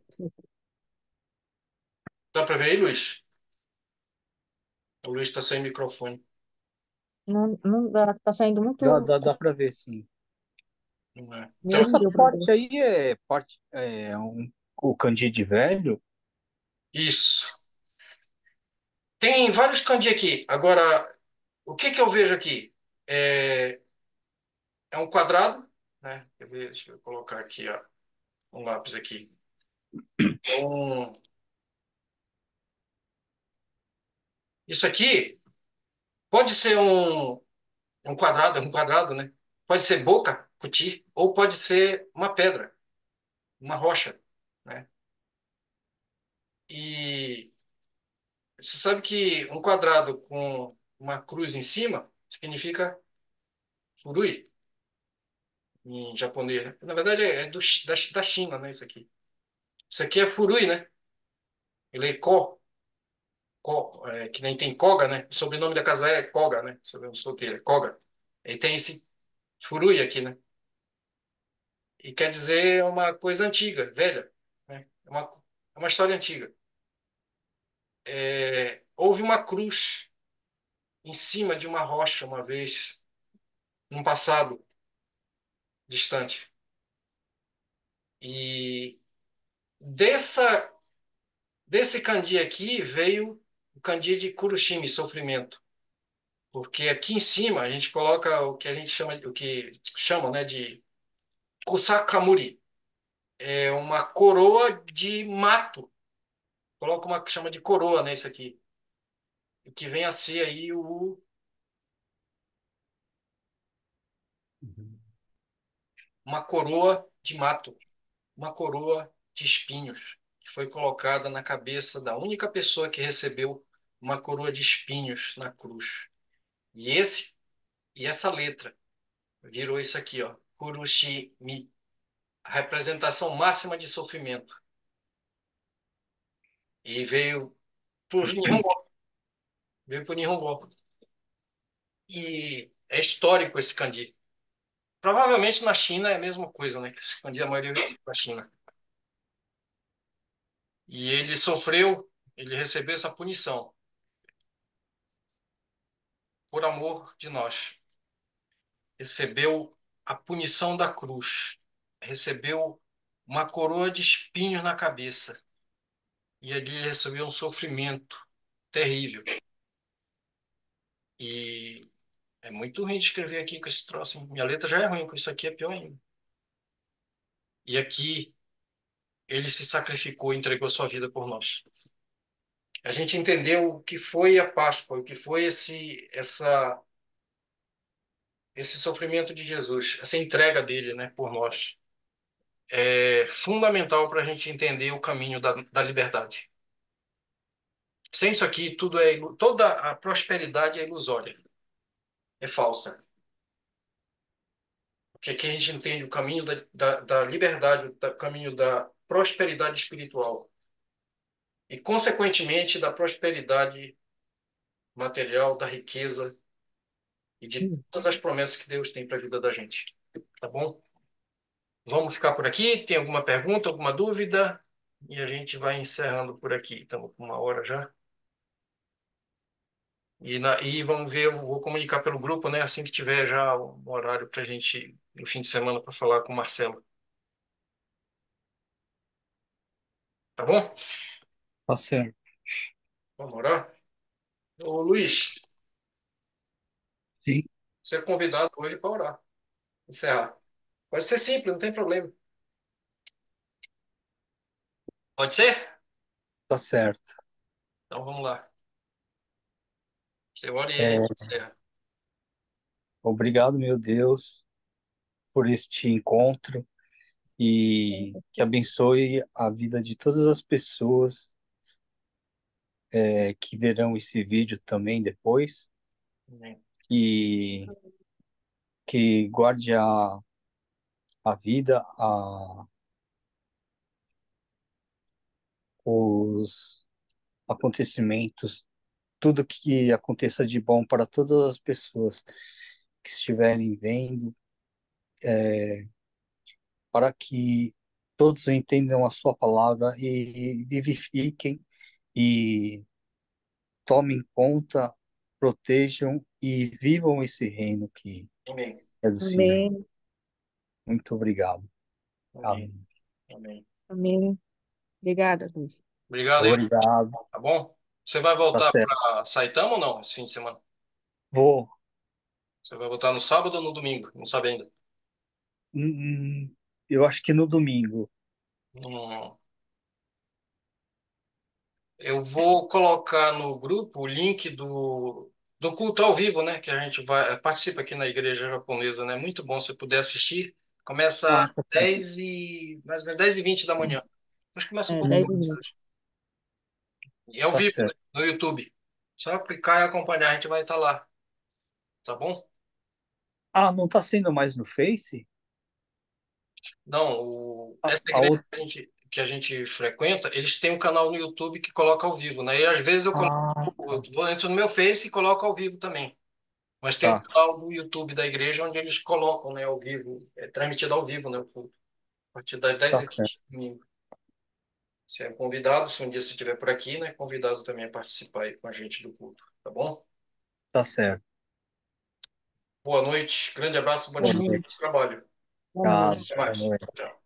Dá para ver aí, Luiz? O Luiz está sem microfone. não, não dá, tá saindo muito. Dá para ver, sim. Não é? Meu, Então, não Essa deu pra ver. parte aí é o Candide velho? isso. Tem vários kanji aqui. Agora, o que que eu vejo aqui? É, é um quadrado, né? Quer ver? Deixa eu colocar aqui, ó, um lápis aqui. Então, isso aqui pode ser um quadrado, né? Pode ser boca, cuti, ou pode ser uma pedra, uma rocha, né? E você sabe que um quadrado com uma cruz em cima significa furui em japonês, né? Na verdade é da China, né? Isso aqui é furui, né? Ele é que nem tem Koga, né? O sobrenome da casa é Koga, né? Sobrenome solteiro, é Koga. E tem esse furui aqui, né? E quer dizer uma coisa antiga, velha, né? É uma história antiga. Houve uma cruz em cima de uma rocha uma vez, num passado distante. E dessa, desse kanji aqui veio o kanji de Kurushimi, sofrimento. Porque aqui em cima a gente coloca o que a gente chama, o que chamam, né, de kusakamuri. É uma coroa de mato. Coloca uma que chama de coroa nesse aqui. O que vem a ser aí Uhum. uma coroa de mato, uma coroa de espinhos, que foi colocada na cabeça da única pessoa que recebeu uma coroa de espinhos na cruz. E essa letra virou isso aqui, ó, Kurushimi, a representação máxima de sofrimento. E veio para o Nihongo. E é histórico esse kanji. Provavelmente na China é a mesma coisa, né? Que esse kanji a maioria veio da China. E ele recebeu essa punição por amor de nós. Recebeu a punição da cruz. Recebeu uma coroa de espinhos na cabeça. E ali ele recebeu um sofrimento terrível. E é muito ruim de escrever aqui com esse troço, hein? Minha letra já é ruim, com isso aqui é pior ainda. E aqui ele se sacrificou e entregou sua vida por nós. A gente entendeu o que foi a Páscoa, o que foi esse sofrimento de Jesus, essa entrega dele, né, por nós. É fundamental para a gente entender o caminho da liberdade. Sem isso aqui, toda a prosperidade é ilusória, é falsa. Porque aqui a gente entende o caminho da liberdade, o caminho da prosperidade espiritual e, consequentemente, da prosperidade material, da riqueza e de todas as promessas que Deus tem para a vida da gente. Tá bom? Vamos ficar por aqui. Tem alguma pergunta, alguma dúvida? E a gente vai encerrando por aqui. Estamos com uma hora já. E vamos ver, eu vou comunicar pelo grupo, né? Assim que tiver já um horário para a gente, no fim de semana, para falar com o Marcelo. Tá bom? Tá certo. Vamos orar? Ô, Luiz, Sim, você é convidado hoje para orar. Encerrar. Pode ser simples, não tem problema. Pode ser? tá certo. Então vamos lá. Você ora e a É, gente encerra. obrigado, meu Deus, por este encontro e que abençoe a vida de todas as pessoas que verão esse vídeo também depois. Amém. Que que guarde a vida, os acontecimentos, tudo que aconteça de bom para todas as pessoas que estiverem vendo, para que todos entendam a sua palavra e vivifiquem e tomem conta, protejam e vivam esse reino que Amém. é do Senhor. Amém. Muito obrigado. Amém. Amém. Amém. Amém. Obrigada, Luiz. Obrigado aí, Obrigado. tá bom? Você vai Tá voltar certo. para Saitama ou não, esse fim de semana? Vou. Você vai voltar no sábado ou no domingo? Não sabe ainda. Eu acho que no domingo. Hum, eu vou colocar no grupo o link do culto ao vivo, né? Que a gente vai participa aqui na igreja japonesa, né? Muito bom se puder assistir. Começa Ah, às tá certo. 10h20 da manhã. Acho que começa um É, pouco 10 antes minutos. hoje. E é ao Tá vivo, né? certo. No YouTube. Só clicar e acompanhar, a gente vai estar lá, tá bom? Ah, não tá sendo mais no Face? Não, A, essa a igreja outra. que a gente frequenta, eles têm um canal no YouTube que coloca ao vivo, né? E às vezes eu coloco, Ah, tá. entro no meu Face e coloco ao vivo também. Mas tem um Tá, canal do YouTube da igreja onde eles colocam, né, ao vivo, é transmitido ao vivo, né, o culto, a partir das tá 10h20 certo. domingo. Você é convidado, se um dia você estiver por aqui, né, convidado também a participar aí com a gente do culto, tá bom? Tá certo. Boa noite, grande abraço, bom Boa Boa descanso, noite. noite. bom trabalho. Boa Tá, noite. Até boa mais. noite. Tchau.